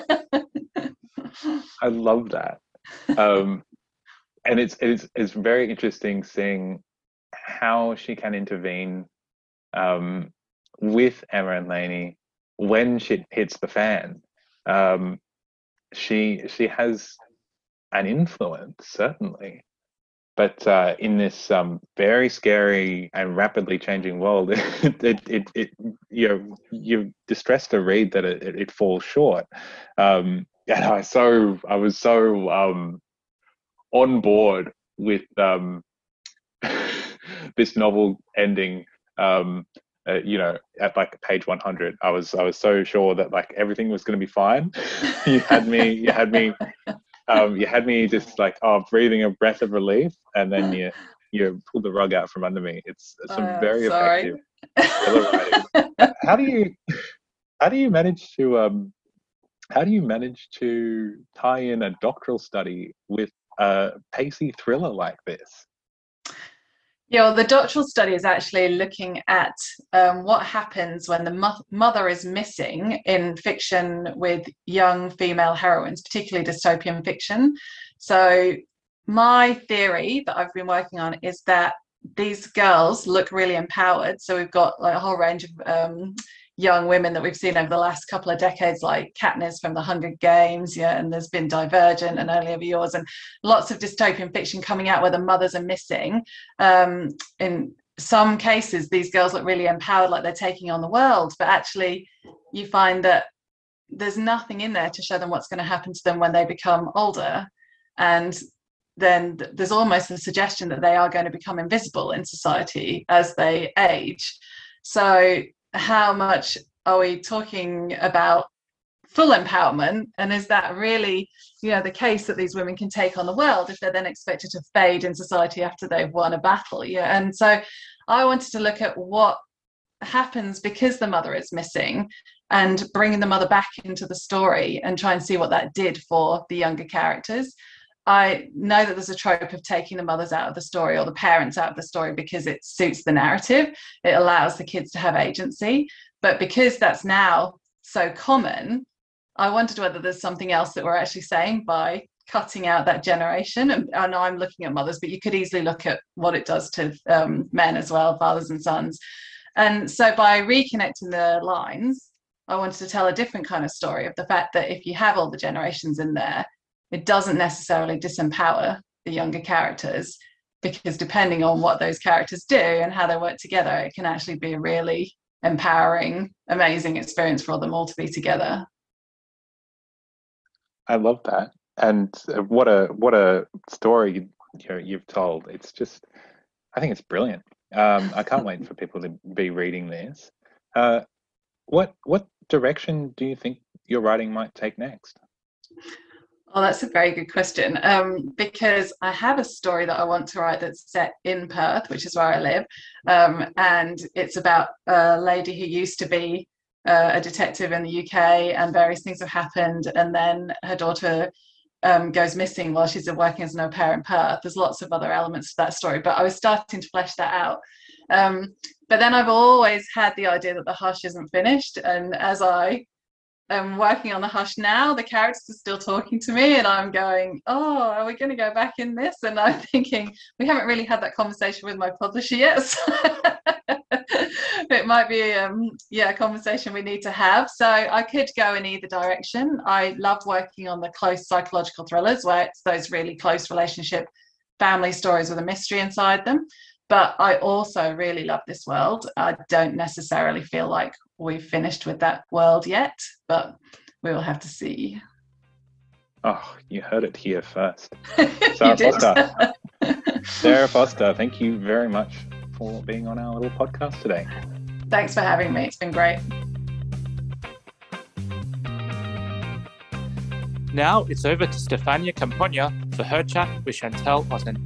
I love that. Um, and it's it's it's very interesting seeing how she can intervene um, with Emma and Laney when shit hits the fan. Um, she she has an influence, certainly, but uh, in this um, very scary and rapidly changing world, it, it, it, it you know, you're distressed to read that it, it, it falls short. Um, and I so I was so um, on board with um, this novel ending. Um, uh, you know, at like page one hundred, I was I was so sure that like everything was going to be fine. you had me, you had me. Um, you had me just like, oh, breathing a breath of relief, and then you you pulled the rug out from under me. It's, it's some uh, very sorry. effective. how do you how do you manage to um how do you manage to tie in a doctoral study with a pacey thriller like this? Yeah, well, the doctoral study is actually looking at um, what happens when the mo- mother is missing in fiction with young female heroines, particularly dystopian fiction. So my theory that I've been working on is that these girls look really empowered. So we've got like a whole range of um, young women that we've seen over the last couple of decades, like Katniss from the Hunger Games, yeah, and there's been Divergent and Only Ever Yours, and lots of dystopian fiction coming out where the mothers are missing. Um, in some cases, these girls look really empowered, like they're taking on the world, but actually you find that there's nothing in there to show them what's going to happen to them when they become older. And then there's almost a suggestion that they are going to become invisible in society as they age. So how much are we talking about full empowerment, and is that really, you know, the case that these women can take on the world if they're then expected to fade in society after they've won a battle? Yeah, and so I wanted to look at what happens because the mother is missing, and bringing the mother back into the story and try and see what that did for the younger characters. I know that there's a trope of taking the mothers out of the story or the parents out of the story because it suits the narrative. It allows the kids to have agency. But because that's now so common, I wondered whether there's something else that we're actually saying by cutting out that generation. And I know I'm looking at mothers, but you could easily look at what it does to um, men as well, fathers and sons. And so by reconnecting the lines, I wanted to tell a different kind of story of the fact that if you have all the generations in there, it doesn't necessarily disempower the younger characters, because depending on what those characters do and how they work together, it can actually be a really empowering, amazing experience for them all to be together. I love that. And what a what a story, you know, you've told. It's just, I think it's brilliant. Um, I can't wait for people to be reading this. Uh, what what direction do you think your writing might take next? Oh, that's a very good question, um, because I have a story that I want to write that's set in Perth, which is where I live, um, and it's about a lady who used to be uh, a detective in the U K, and various things have happened, and then her daughter um, goes missing while she's working as an au pair in Perth. There's lots of other elements to that story, but I was starting to flesh that out. Um, but then I've always had the idea that the Hush isn't finished, and as I I'm working on the Hush now, the characters are still talking to me, and I'm going, oh, are we going to go back in this? And I'm thinking, we haven't really had that conversation with my publisher yet. So it might be um, yeah, a conversation we need to have. So I could go in either direction. I love working on the close psychological thrillers where it's those really close relationship family stories with a mystery inside them. But I also really love this world. I don't necessarily feel like we've finished with that world yet, but we will have to see. Oh, you heard it here first. You Sara did. Foster. Sara Foster, thank you very much for being on our little podcast today. Thanks for having me. It's been great. Now it's over to Stefania Campogna for her chat with Chantelle Otten.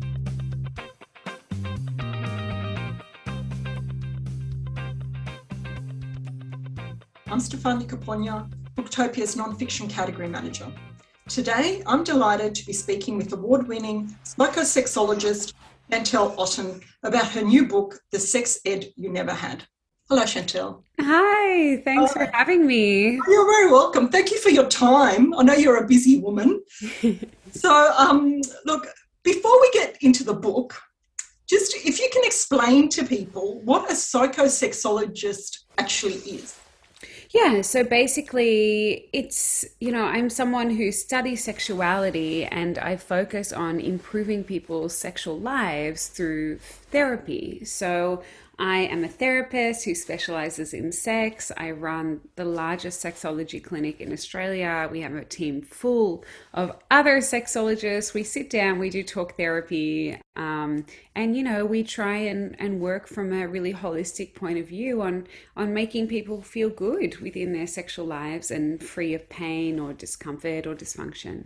I'm Stefania Campogna, Booktopia's non-fiction category manager. Today, I'm delighted to be speaking with award-winning psychosexologist Chantelle Otten about her new book, The Sex Ed You Never Had. Hello, Chantelle. Hi, thanks Hi. for having me. You're very welcome. Thank you for your time. I know you're a busy woman. So, um, look, before we get into the book, just if you can explain to people what a psychosexologist actually is. Yeah, so basically it's, you know, I'm someone who studies sexuality and I focus on improving people's sexual lives through therapy. So I am a therapist who specializes in sex. I run the largest sexology clinic in Australia. We have a team full of other sexologists. We sit down, we do talk therapy, um, and, you know, we try and, and work from a really holistic point of view on, on making people feel good within their sexual lives and free of pain or discomfort or dysfunction.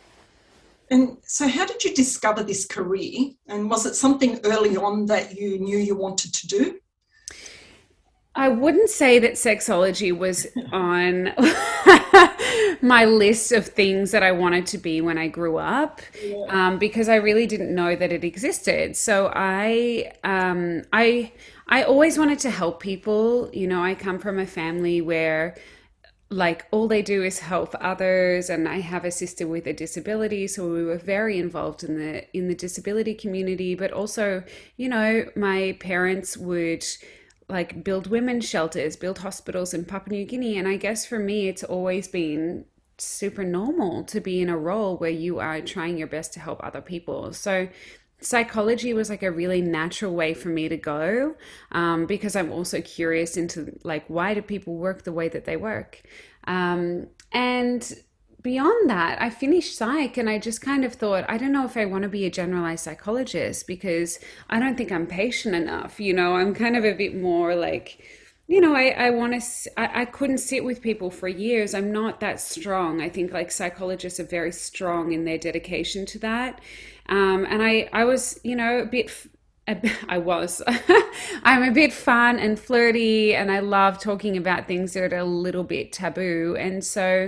And so how did you discover this career? And was it something early on that you knew you wanted to do? I wouldn't say that sexology was on my list of things that I wanted to be when I grew up, Yeah. um, because I really didn't know that it existed. So I, um, I, I always wanted to help people. You know, I come from a family where like all they do is help others, and I have a sister with a disability, so we were very involved in the in the disability community. But also, you know, my parents would like build women's shelters, build hospitals in Papua New Guinea, and I guess for me it's always been super normal to be in a role where you are trying your best to help other people. So psychology was like a really natural way for me to go, um, because I'm also curious into like, why do people work the way that they work? Um, and beyond that, I finished psych and I just kind of thought, I don't know if I want to be a generalized psychologist because I don't think I'm patient enough. You know, I'm kind of a bit more like, you know, I, I want to, I, I couldn't sit with people for years. I'm not that strong. I think like psychologists are very strong in their dedication to that. Um, and I, I was, you know, a bit, a, I was, I'm a bit fun and flirty and I love talking about things that are a little bit taboo. And so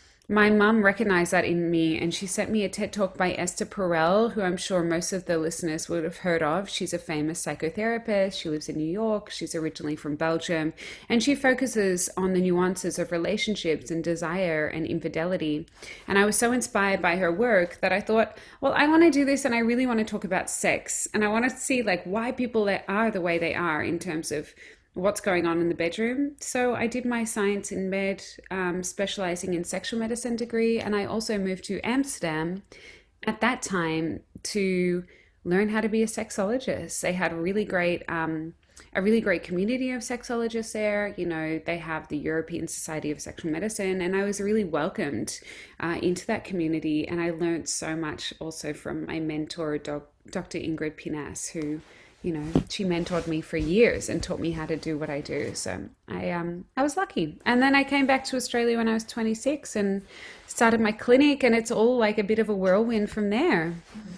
my mum recognized that in me and she sent me a TED Talk by Esther Perel, who I'm sure most of the listeners would have heard of. She's a famous psychotherapist. She lives in New York. She's originally from Belgium. And she focuses on the nuances of relationships and desire and infidelity. And I was so inspired by her work that I thought, well, I want to do this and I really want to talk about sex. And I want to see like why people are the way they are in terms of what's going on in the bedroom. So I did my science in med, um, specializing in sexual medicine degree. And I also moved to Amsterdam at that time to learn how to be a sexologist. They had a really great, um, a really great community of sexologists there. You know, they have the European Society of Sexual Medicine, and I was really welcomed uh, into that community. And I learned so much also from my mentor, doc, Doctor Ingrid Pinas, who, you know, she mentored me for years and taught me how to do what I do. So I um I was lucky. And then I came back to Australia when I was twenty-six and started my clinic, and it's all like a bit of a whirlwind from there.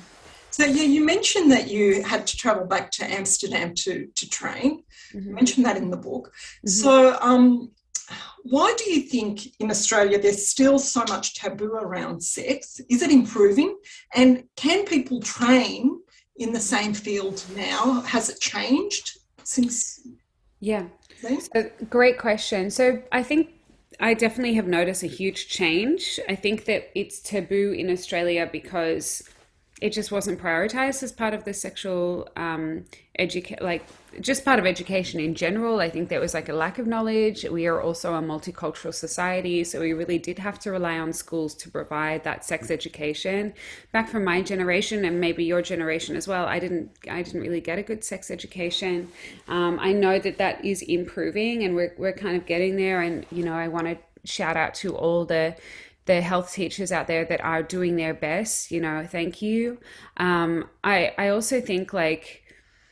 So yeah, you mentioned that you had to travel back to Amsterdam to, to train. Mm-hmm. You mentioned that in the book. Mm-hmm. So um, why do you think in Australia there's still so much taboo around sex? Is it improving? And can people train in the same field now? Has it changed since Yeah, then? so, great question. So I think I definitely have noticed a huge change. I think that it's taboo in Australia because it just wasn't prioritized as part of the sexual um, education, like just part of education in general. I think there was like a lack of knowledge. We are also a multicultural society, so we really did have to rely on schools to provide that sex education. Back from my generation, and maybe your generation as well, I didn't, I didn't really get a good sex education. Um, I know that that is improving, and we're we're kind of getting there. And you know, I want to shout out to all the the health teachers out there that are doing their best, you know, thank you. Um, I, I also think like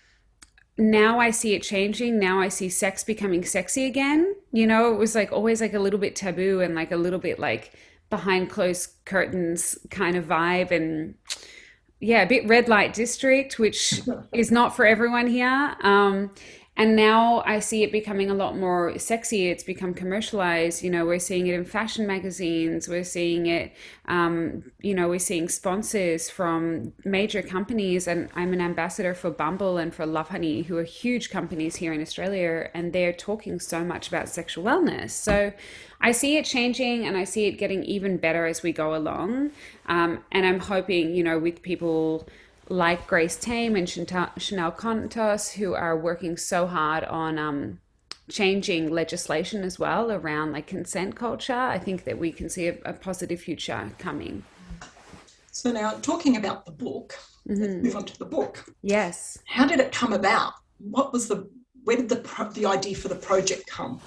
now I see it changing. Now I see sex becoming sexy again. You know, it was like always like a little bit taboo and like a little bit like behind closed curtains kind of vibe. And yeah, a bit red light district, which is not for everyone here. Um, And now I see it becoming a lot more sexy. It's become commercialized. You know, we're seeing it in fashion magazines. We're seeing it, um, you know, we're seeing sponsors from major companies. And I'm an ambassador for Bumble and for Lovehoney, who are huge companies here in Australia. And they're talking so much about sexual wellness. So I see it changing, and I see it getting even better as we go along. Um, and I'm hoping, you know, with people like Grace Tame and Chanel Contos, who are working so hard on um, changing legislation as well around like consent culture, I think that we can see a, a positive future coming. So now talking about the book, mm-hmm. let's move on to the book. Yes. How did it come about? What was the, where did the, pro- the idea for the project come?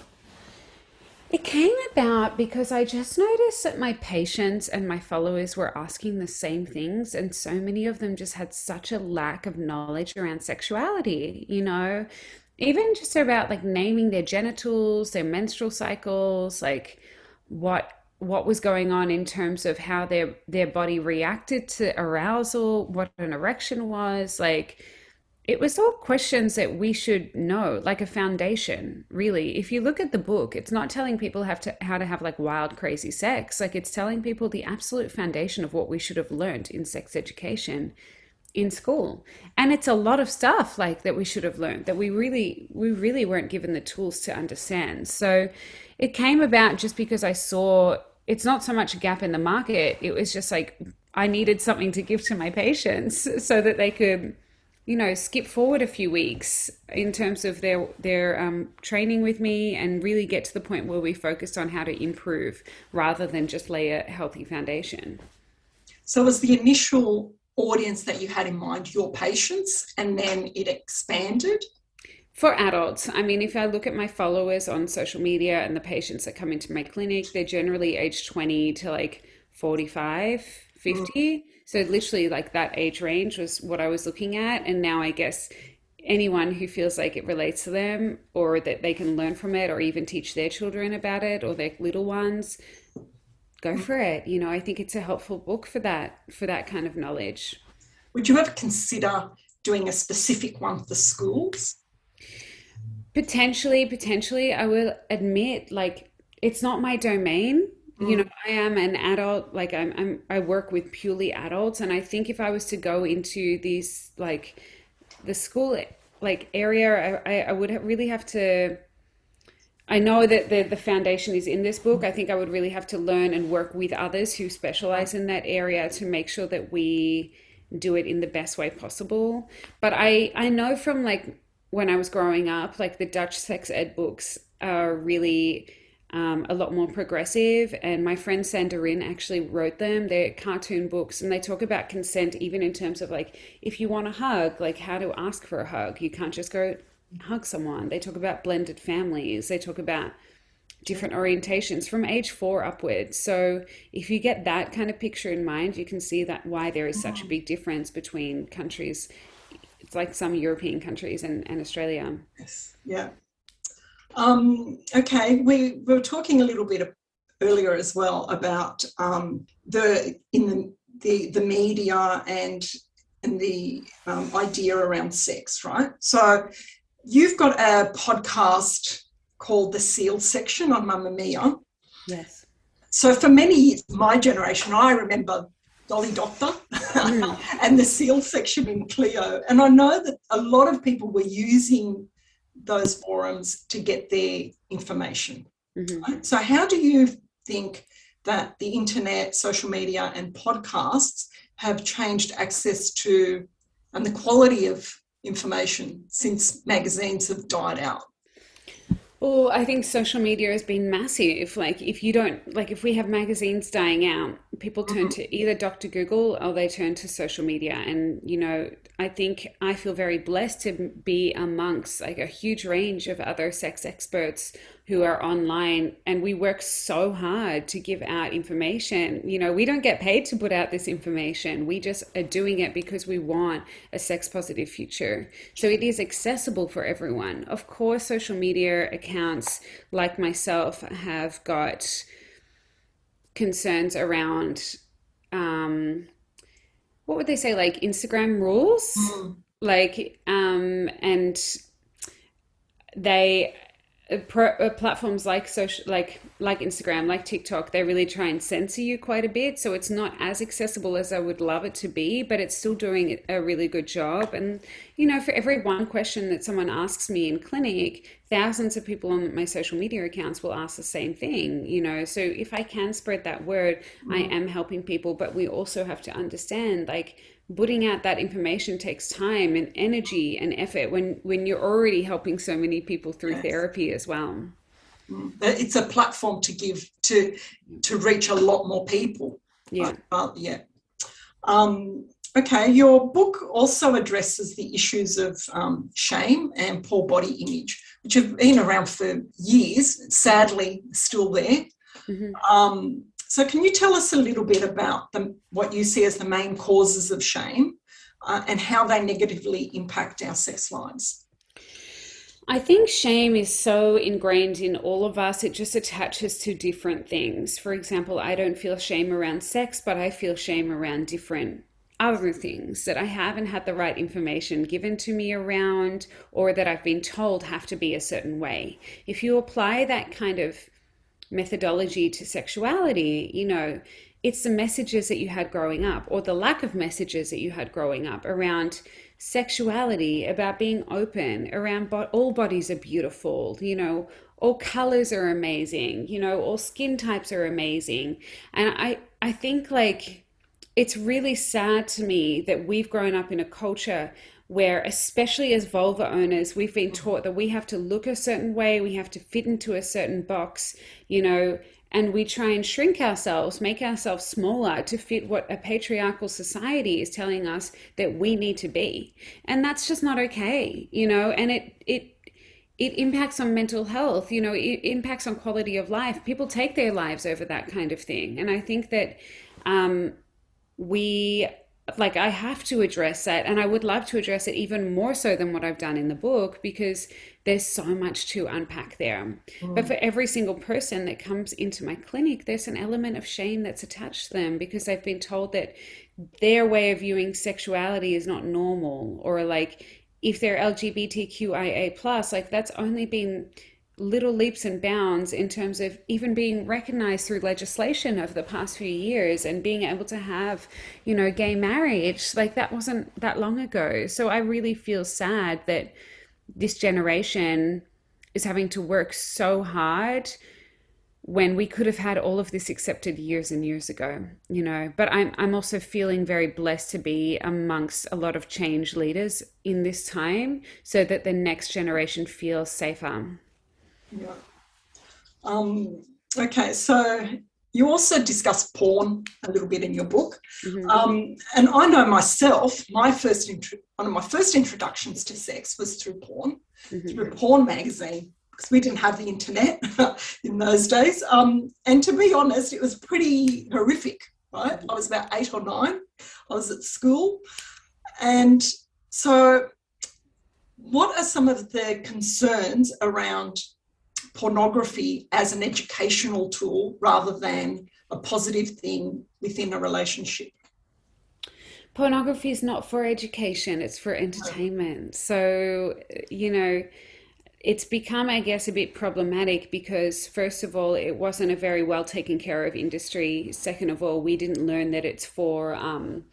It came about because I just noticed that my patients and my followers were asking the same things, and so many of them just had such a lack of knowledge around sexuality, you know, even just about like naming their genitals, their menstrual cycles, like what what was going on in terms of how their their body reacted to arousal, what an erection was, like it was all questions that we should know, like a foundation, really. If you look at the book, it's not telling people have to, how to have like wild, crazy sex. Like it's telling people the absolute foundation of what we should have learned in sex education in school. And it's a lot of stuff like that we should have learned that we really, we really weren't given the tools to understand. So it came about just because I saw, it's not so much a gap in the market. It was just like, I needed something to give to my patients so that they could, you know, skip forward a few weeks in terms of their their um, training with me and really get to the point where we focused on how to improve rather than just lay a healthy foundation. So was the initial audience that you had in mind your patients, and then it expanded? For adults, I mean, if I look at my followers on social media and the patients that come into my clinic, they're generally age twenty to like forty-five, fifty. Mm. So literally like that age range was what I was looking at. And now I guess anyone who feels like it relates to them or that they can learn from it or even teach their children about it or their little ones, go for it. You know, I think it's a helpful book for that, for that kind of knowledge. Would you ever consider doing a specific one for schools? Potentially, potentially. I will admit, like, it's not my domain. You know, I am an adult, like I'm, I'm, I work with purely adults. And I think if I was to go into these, like the school, like area, I, I would really have to, I know that the, the foundation is in this book. I think I would really have to learn and work with others who specialize in that area to make sure that we do it in the best way possible. But I, I know from like when I was growing up, like the Dutch sex ed books are really Um, a lot more progressive, and my friend Sandarin actually wrote them. They're cartoon books, and they talk about consent even in terms of like if you want a hug, like how to ask for a hug. You can't just go hug someone. They talk about blended families. They talk about different orientations from age four upwards. So if you get that kind of picture in mind, you can see that why there is such a big difference between countries. It's like some European countries and, and Australia. Yes. Yeah. Um, okay, we, we were talking a little bit earlier as well about um, the in the, the the media and and the um, idea around sex, right? So you've got a podcast called The Seal Section on Mamma Mia. Yes. So for many years, my generation, I remember Dolly Doctor mm. and The Seal Section in Clio, and I know that a lot of people were using those forums to get their information. Mm-hmm. Right? So how do you think that the internet, social media and podcasts have changed access to and the quality of information since magazines have died out? Well, I think social media has been massive. Like, if you don't, like, if we have magazines dying out, people turn Mhm. to either Doctor Google or they turn to social media. And, you know, I think I feel very blessed to be amongst like a huge range of other sex experts who are online, and we work so hard to give out information. You know, we don't get paid to put out this information. We just are doing it because we want a sex positive future. So it is accessible for everyone. Of course, social media accounts like myself have got concerns around, um, what would they say, like Instagram rules? Mm. Like, um, and they, uh, pro, uh, platforms like social, like like Instagram, like TikTok, they really try and censor you quite a bit. So it's not as accessible as I would love it to be, but it's still doing a really good job. And, you know, for every one question that someone asks me in clinic, thousands of people on my social media accounts will ask the same thing, you know. So if I can spread that word, I am helping people. But we also have to understand, like, putting out that information takes time and energy and effort when when you're already helping so many people through Yes. therapy as well. Mm. It's a platform to give to to reach a lot more people. Yeah. Like, uh, yeah. Um, okay. Your book also addresses the issues of um, shame and poor body image, which have been around for years. Sadly, still there. Mhm. Um, so, can you tell us a little bit about the, what you see as the main causes of shame uh, and how they negatively impact our sex lives? I think shame is so ingrained in all of us, it just attaches to different things. For example, I don't feel shame around sex, but I feel shame around different other things that I haven't had the right information given to me around, or that I've been told have to be a certain way. If you apply that kind of methodology to sexuality, you know, it's the messages that you had growing up, or the lack of messages that you had growing up around sexuality, about being open, around bo- all bodies are beautiful, you know, all colors are amazing, you know, all skin types are amazing. And I, I think like it's really sad to me that we've grown up in a culture where, especially as vulva owners, we've been taught that we have to look a certain way, we have to fit into a certain box, you know, and we try and shrink ourselves, make ourselves smaller to fit what a patriarchal society is telling us that we need to be. And that's just not okay, you know, and it, it, it impacts on mental health, you know, it impacts on quality of life. People take their lives over that kind of thing. And I think that um, we, like, I have to address that, and I would love to address it even more so than what I've done in the book, because there's so much to unpack there. Mm. But for every single person that comes into my clinic, there's an element of shame that's attached to them because they've been told that their way of viewing sexuality is not normal, or like if they're L G B T Q I A plus, like that's only been little leaps and bounds in terms of even being recognized through legislation over the past few years, and being able to have, you know, gay marriage. Like that wasn't that long ago. So I really feel sad that this generation is having to work so hard when we could have had all of this accepted years and years ago, you know. But I'm I'm also feeling very blessed to be amongst a lot of change leaders in this time, so that the next generation feels safer. Yeah. Um, okay, so you also discuss porn a little bit in your book. Mm-hmm. Um, and I know myself, my first intro- one of my first introductions to sex was through porn, Mm-hmm. through porn magazine, because we didn't have the internet in those days. Um, and to be honest, it was pretty horrific, right? I was about eight or nine. I was at school. And so what are some of the concerns around pornography as an educational tool rather than a positive thing within a relationship? Pornography is not for education, it's for entertainment. So, you know, it's become, I guess, a bit problematic because, first of all, it wasn't a very well taken care of industry. Second of all, we didn't learn that it's for um,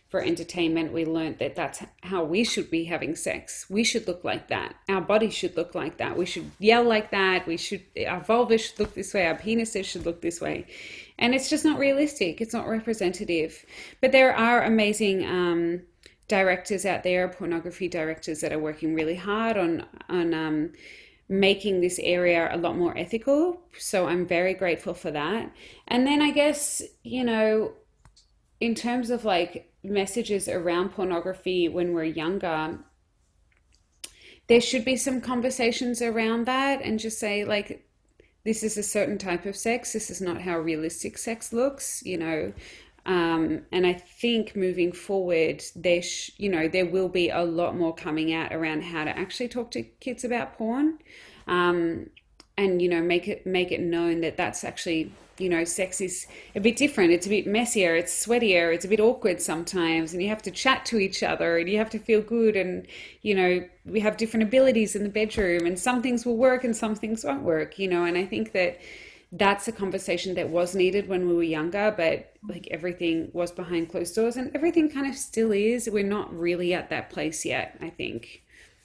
for entertainment, we learned that that's how we should be having sex. We should look like that. Our body should look like that. We should yell like that. We should, our vulva should look this way. Our penises should look this way. And it's just not realistic. It's not representative. But there are amazing um, directors out there, pornography directors that are working really hard on, on um, making this area a lot more ethical. So I'm very grateful for that. And then I guess, you know, in terms of like messages around pornography when we're younger, there should be some conversations around that and just say like, this is a certain type of sex. This is not how realistic sex looks, you know. Um, and I think moving forward, there, sh- you know, there will be a lot more coming out around how to actually talk to kids about porn, um, and you know, make it make it known that that's actually, you know, sex is a bit different. It's a bit messier. It's sweatier. It's a bit awkward sometimes, and you have to chat to each other, and you have to feel good. And you know, we have different abilities in the bedroom, and some things will work, and some things won't work. You know, and I think that that's a conversation that was needed when we were younger, but like everything was behind closed doors, and everything kind of still is. We're not really at that place yet, I think.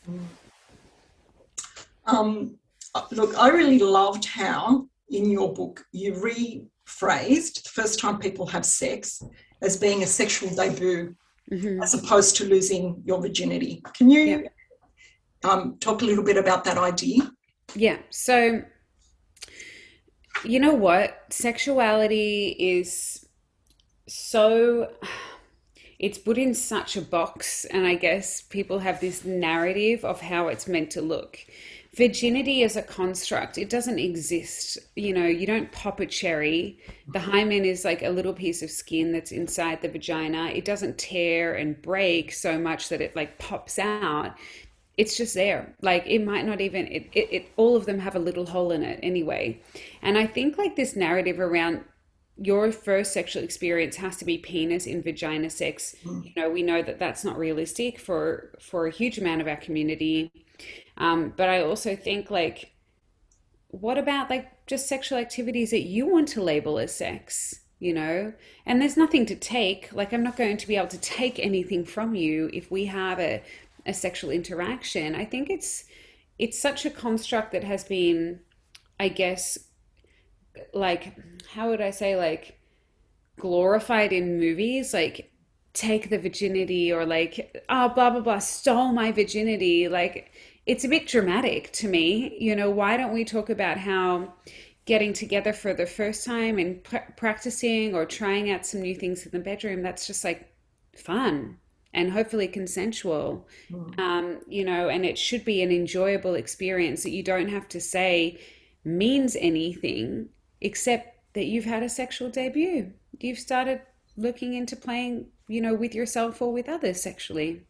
Um, look, I really loved how in your book you rephrased the first time people have sex as being a sexual debut, mm-hmm. as opposed to losing your virginity. Can you yeah. um, talk a little bit about that idea? Yeah, so you know what? Sexuality is so, it's put in such a box, and I guess people have this narrative of how it's meant to look. Virginity is a construct. It doesn't exist. You know, you don't pop a cherry. The hymen is like a little piece of skin that's inside the vagina. It doesn't tear and break so much that it like pops out. It's just there. Like it might not even, it, it, it all of them have a little hole in it anyway. And I think like this narrative around your first sexual experience has to be penis in vagina sex. You know, we know that that's not realistic for, for a huge amount of our community. Um, but I also think like, what about like just sexual activities that you want to label as sex, you know? And there's nothing to take, like I'm not going to be able to take anything from you if we have a, a sexual interaction. I think it's, it's such a construct that has been, I guess, like, how would I say, like glorified in movies, like take the virginity or like, oh, blah, blah, blah, stole my virginity. Like, it's a bit dramatic to me. You know, why don't we talk about how getting together for the first time and pr- practicing or trying out some new things in the bedroom, that's just like fun and hopefully consensual, mm. um, you know, and it should be an enjoyable experience that you don't have to say means anything except that you've had a sexual debut. You've started looking into playing, you know, with yourself or with others sexually.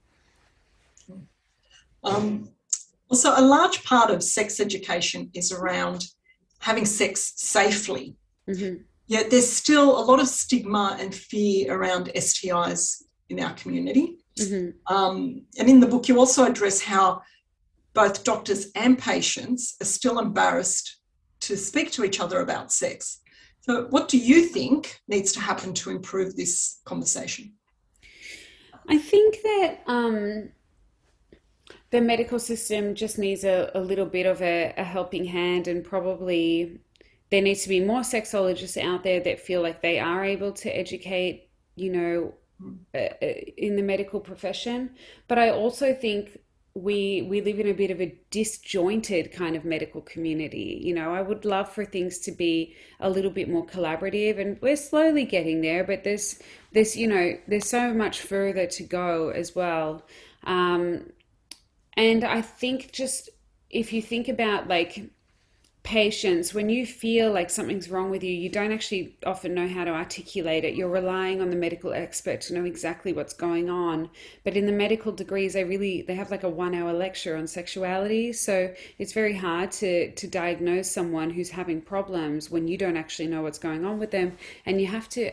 Um, also, a large part of sex education is around having sex safely. Mm-hmm. Yet there's still a lot of stigma and fear around S T Is in our community. Mm-hmm. Um, and in the book, you also address how both doctors and patients are still embarrassed to speak to each other about sex. So what do you think needs to happen to improve this conversation? I think that um, the medical system just needs a, a little bit of a, a helping hand, and probably there needs to be more sexologists out there that feel like they are able to educate, you know, uh, in the medical profession. But I also think we we live in a bit of a disjointed kind of medical community. You know, I would love for things to be a little bit more collaborative, and we're slowly getting there, but there's there's you know there's so much further to go as well. Um, and I think just if you think about like patients, when you feel like something's wrong with you, you don't actually often know how to articulate it. You're relying on the medical expert to know exactly what's going on. But in the medical degrees, they really, they have like a one hour lecture on sexuality. So it's very hard to, to diagnose someone who's having problems when you don't actually know what's going on with them. And you have to act,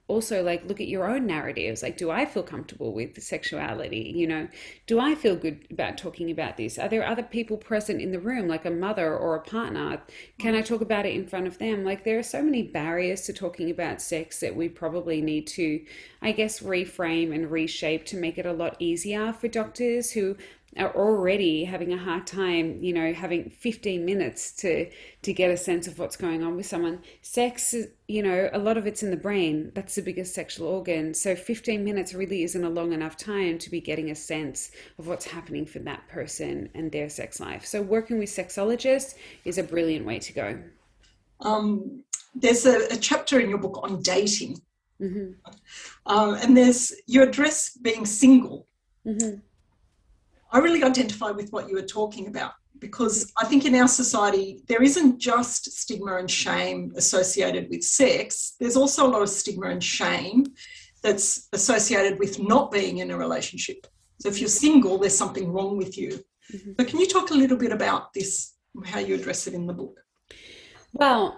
also like look at your own narratives. Like, do I feel comfortable with sexuality? You know, do I feel good about talking about this? Are there other people present in the room, like a mother or a partner? Can I talk about it in front of them? Like, there are so many barriers to talking about sex that we probably need to, I guess, reframe and reshape to make it a lot easier for doctors who are already having a hard time, you know, having fifteen minutes to to get a sense of what's going on with someone. Sex, you know, a lot of it's in the brain. That's the biggest sexual organ. So fifteen minutes really isn't a long enough time to be getting a sense of what's happening for that person and their sex life. So working with sexologists is a brilliant way to go. Um, there's a, a chapter in your book on dating. Mm-hmm. Um, and there's, you address being single. Mm-hmm. I really identify with what you were talking about, because I think in our society, there isn't just stigma and shame associated with sex. There's also a lot of stigma and shame that's associated with not being in a relationship. So if you're single, there's something wrong with you. Mm-hmm. So can you talk a little bit about this, how you address it in the book? Well,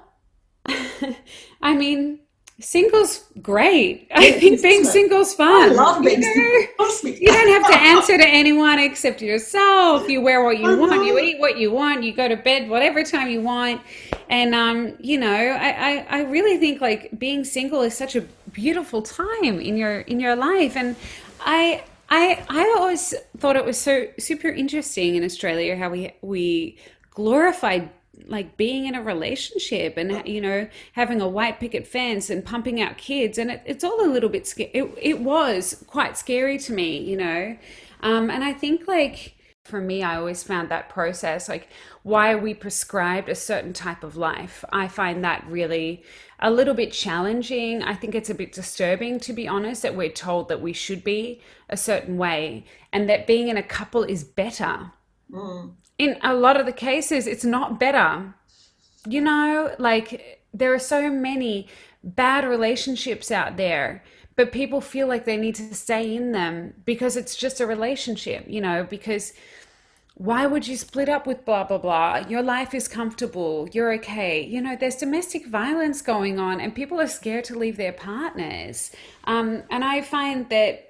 I mean, single's great. I think being single's fun. I love being you know, single. You don't have to answer to anyone except yourself. You wear what you want. You eat what you want. You go to bed whatever time you want. And, um, you know, I, I, I really think like being single is such a beautiful time in your in your life. And I I I always thought it was so super interesting in Australia how we we glorified like being in a relationship and, you know, having a white picket fence and pumping out kids. And it, it's all a little bit scary. It, it was quite scary to me, you know. Um, and I think like for me, I always found that process, like why we prescribed a certain type of life. I find that really a little bit challenging. I think it's a bit disturbing, to be honest, that we're told that we should be a certain way and that being in a couple is better. Mm. In a lot of the cases, it's not better. You know, like there are so many bad relationships out there, but people feel like they need to stay in them because it's just a relationship, you know, because why would you split up with blah, blah, blah? Your life is comfortable. You're okay. You know, there's domestic violence going on and people are scared to leave their partners. Um, and I find that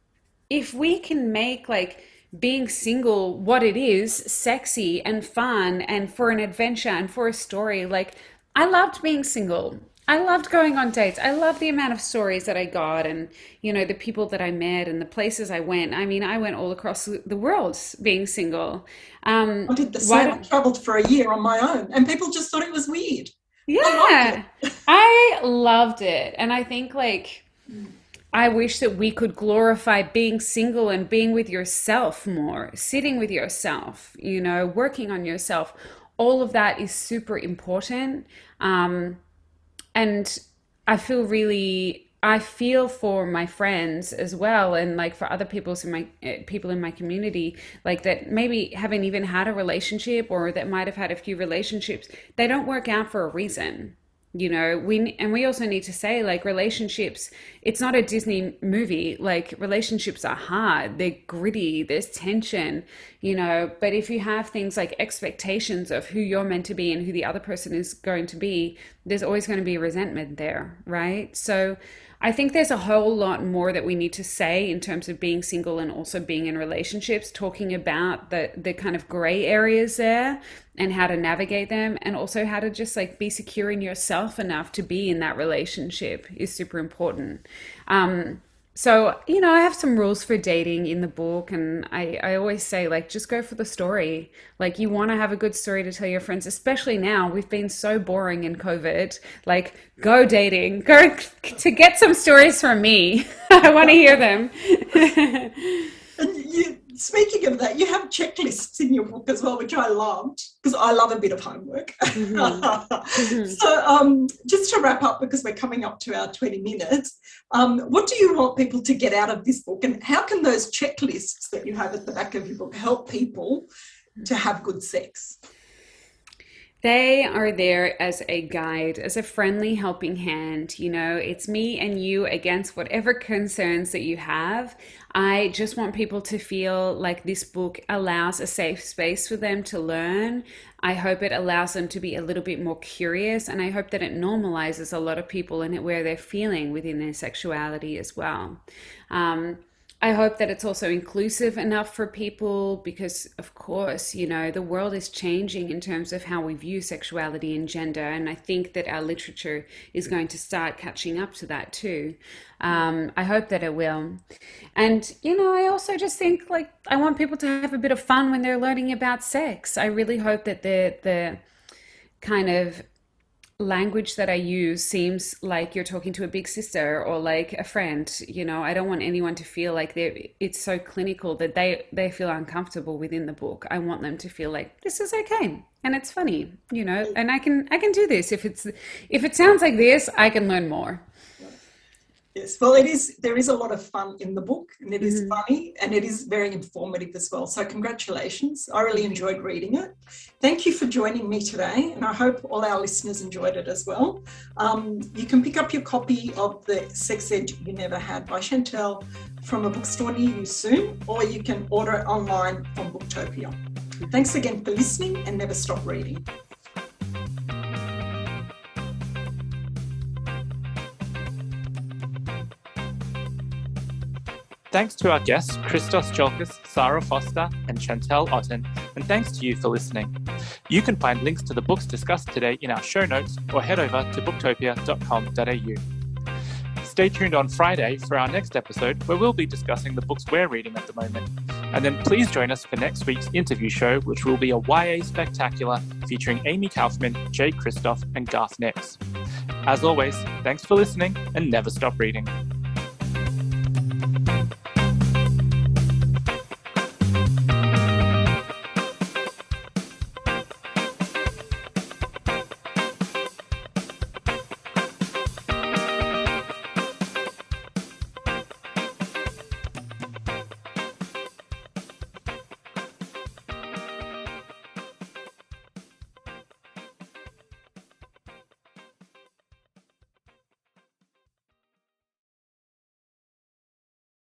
if we can make like being single what it is, sexy and fun and for an adventure and for a story. Like I loved being single. I loved going on dates. I love the amount of stories that I got and, you know, the people that I met and the places I went. I mean, I went all across the world being single. Um, I did the same. I traveled for a year on my own and people just thought it was weird. Yeah, I loved it. I loved it. And I think like, I wish that we could glorify being single and being with yourself more, sitting with yourself, you know, working on yourself. All of that is super important. Um, and I feel really, I feel for my friends as well. And like for other people in my people in my community, like that maybe haven't even had a relationship or that might have had a few relationships. They don't work out for a reason. You know, we and we also need to say like relationships, it's not a Disney movie. Like relationships are hard, they're gritty, there's tension, you know, but if you have things like expectations of who you're meant to be and who the other person is going to be, there's always going to be resentment there, right? So I think there's a whole lot more that we need to say in terms of being single and also being in relationships, talking about the the kind of gray areas there and how to navigate them, and also how to just like be secure in yourself enough to be in that relationship is super important. Um, so, you know, I have some rules for dating in the book, and I, I always say like, just go for the story. Like you want to have a good story to tell your friends, especially now we've been so boring in COVID, like go dating, go to get some stories from me. I want to hear them. And you, speaking of that, you have checklists in your book as well, which I loved because I love a bit of homework. Mm-hmm. Mm-hmm. So um, just to wrap up, because we're coming up to our twenty minutes, um, what do you want people to get out of this book, and how can those checklists that you have at the back of your book help people to have good sex? They are there as a guide, as a friendly helping hand. You know, it's me and you against whatever concerns that you have. I just want people to feel like this book allows a safe space for them to learn. I hope it allows them to be a little bit more curious, and I hope that it normalizes a lot of people and where they're feeling within their sexuality as well. Um, I hope that it's also inclusive enough for people because, of course, you know, the world is changing in terms of how we view sexuality and gender. And I think that our literature is going to start catching up to that too. Um, I hope that it will. And, you know, I also just think like I want people to have a bit of fun when they're learning about sex. I really hope that the, the kind of language that I use seems like you're talking to a big sister or like a friend. You know, I don't want anyone to feel like they're it's so clinical that they they feel uncomfortable within the book. I want them to feel like this is okay and it's funny, you know, and I can I can do this. If it's if it sounds like this, I can learn more. Yes, well, it is. There is a lot of fun in the book, and it is Mhm. funny, and it is very informative as well. So, congratulations! I really enjoyed reading it. Thank you for joining me today, and I hope all our listeners enjoyed it as well. Um, you can pick up your copy of The Sex Ed You Never Had by Chantelle from a bookstore near you soon, or you can order it online from Booktopia. Thanks again for listening, and never stop reading. Thanks to our guests, Christos Tsiolkas, Sara Foster, and Chantelle Otten, and thanks to you for listening. You can find links to the books discussed today in our show notes or head over to booktopia dot com dot a u. Stay tuned on Friday for our next episode where we'll be discussing the books we're reading at the moment. And then please join us for next week's interview show, which will be a Y A spectacular featuring Amy Kaufman, Jay Christoph, and Garth Nix. As always, thanks for listening and never stop reading.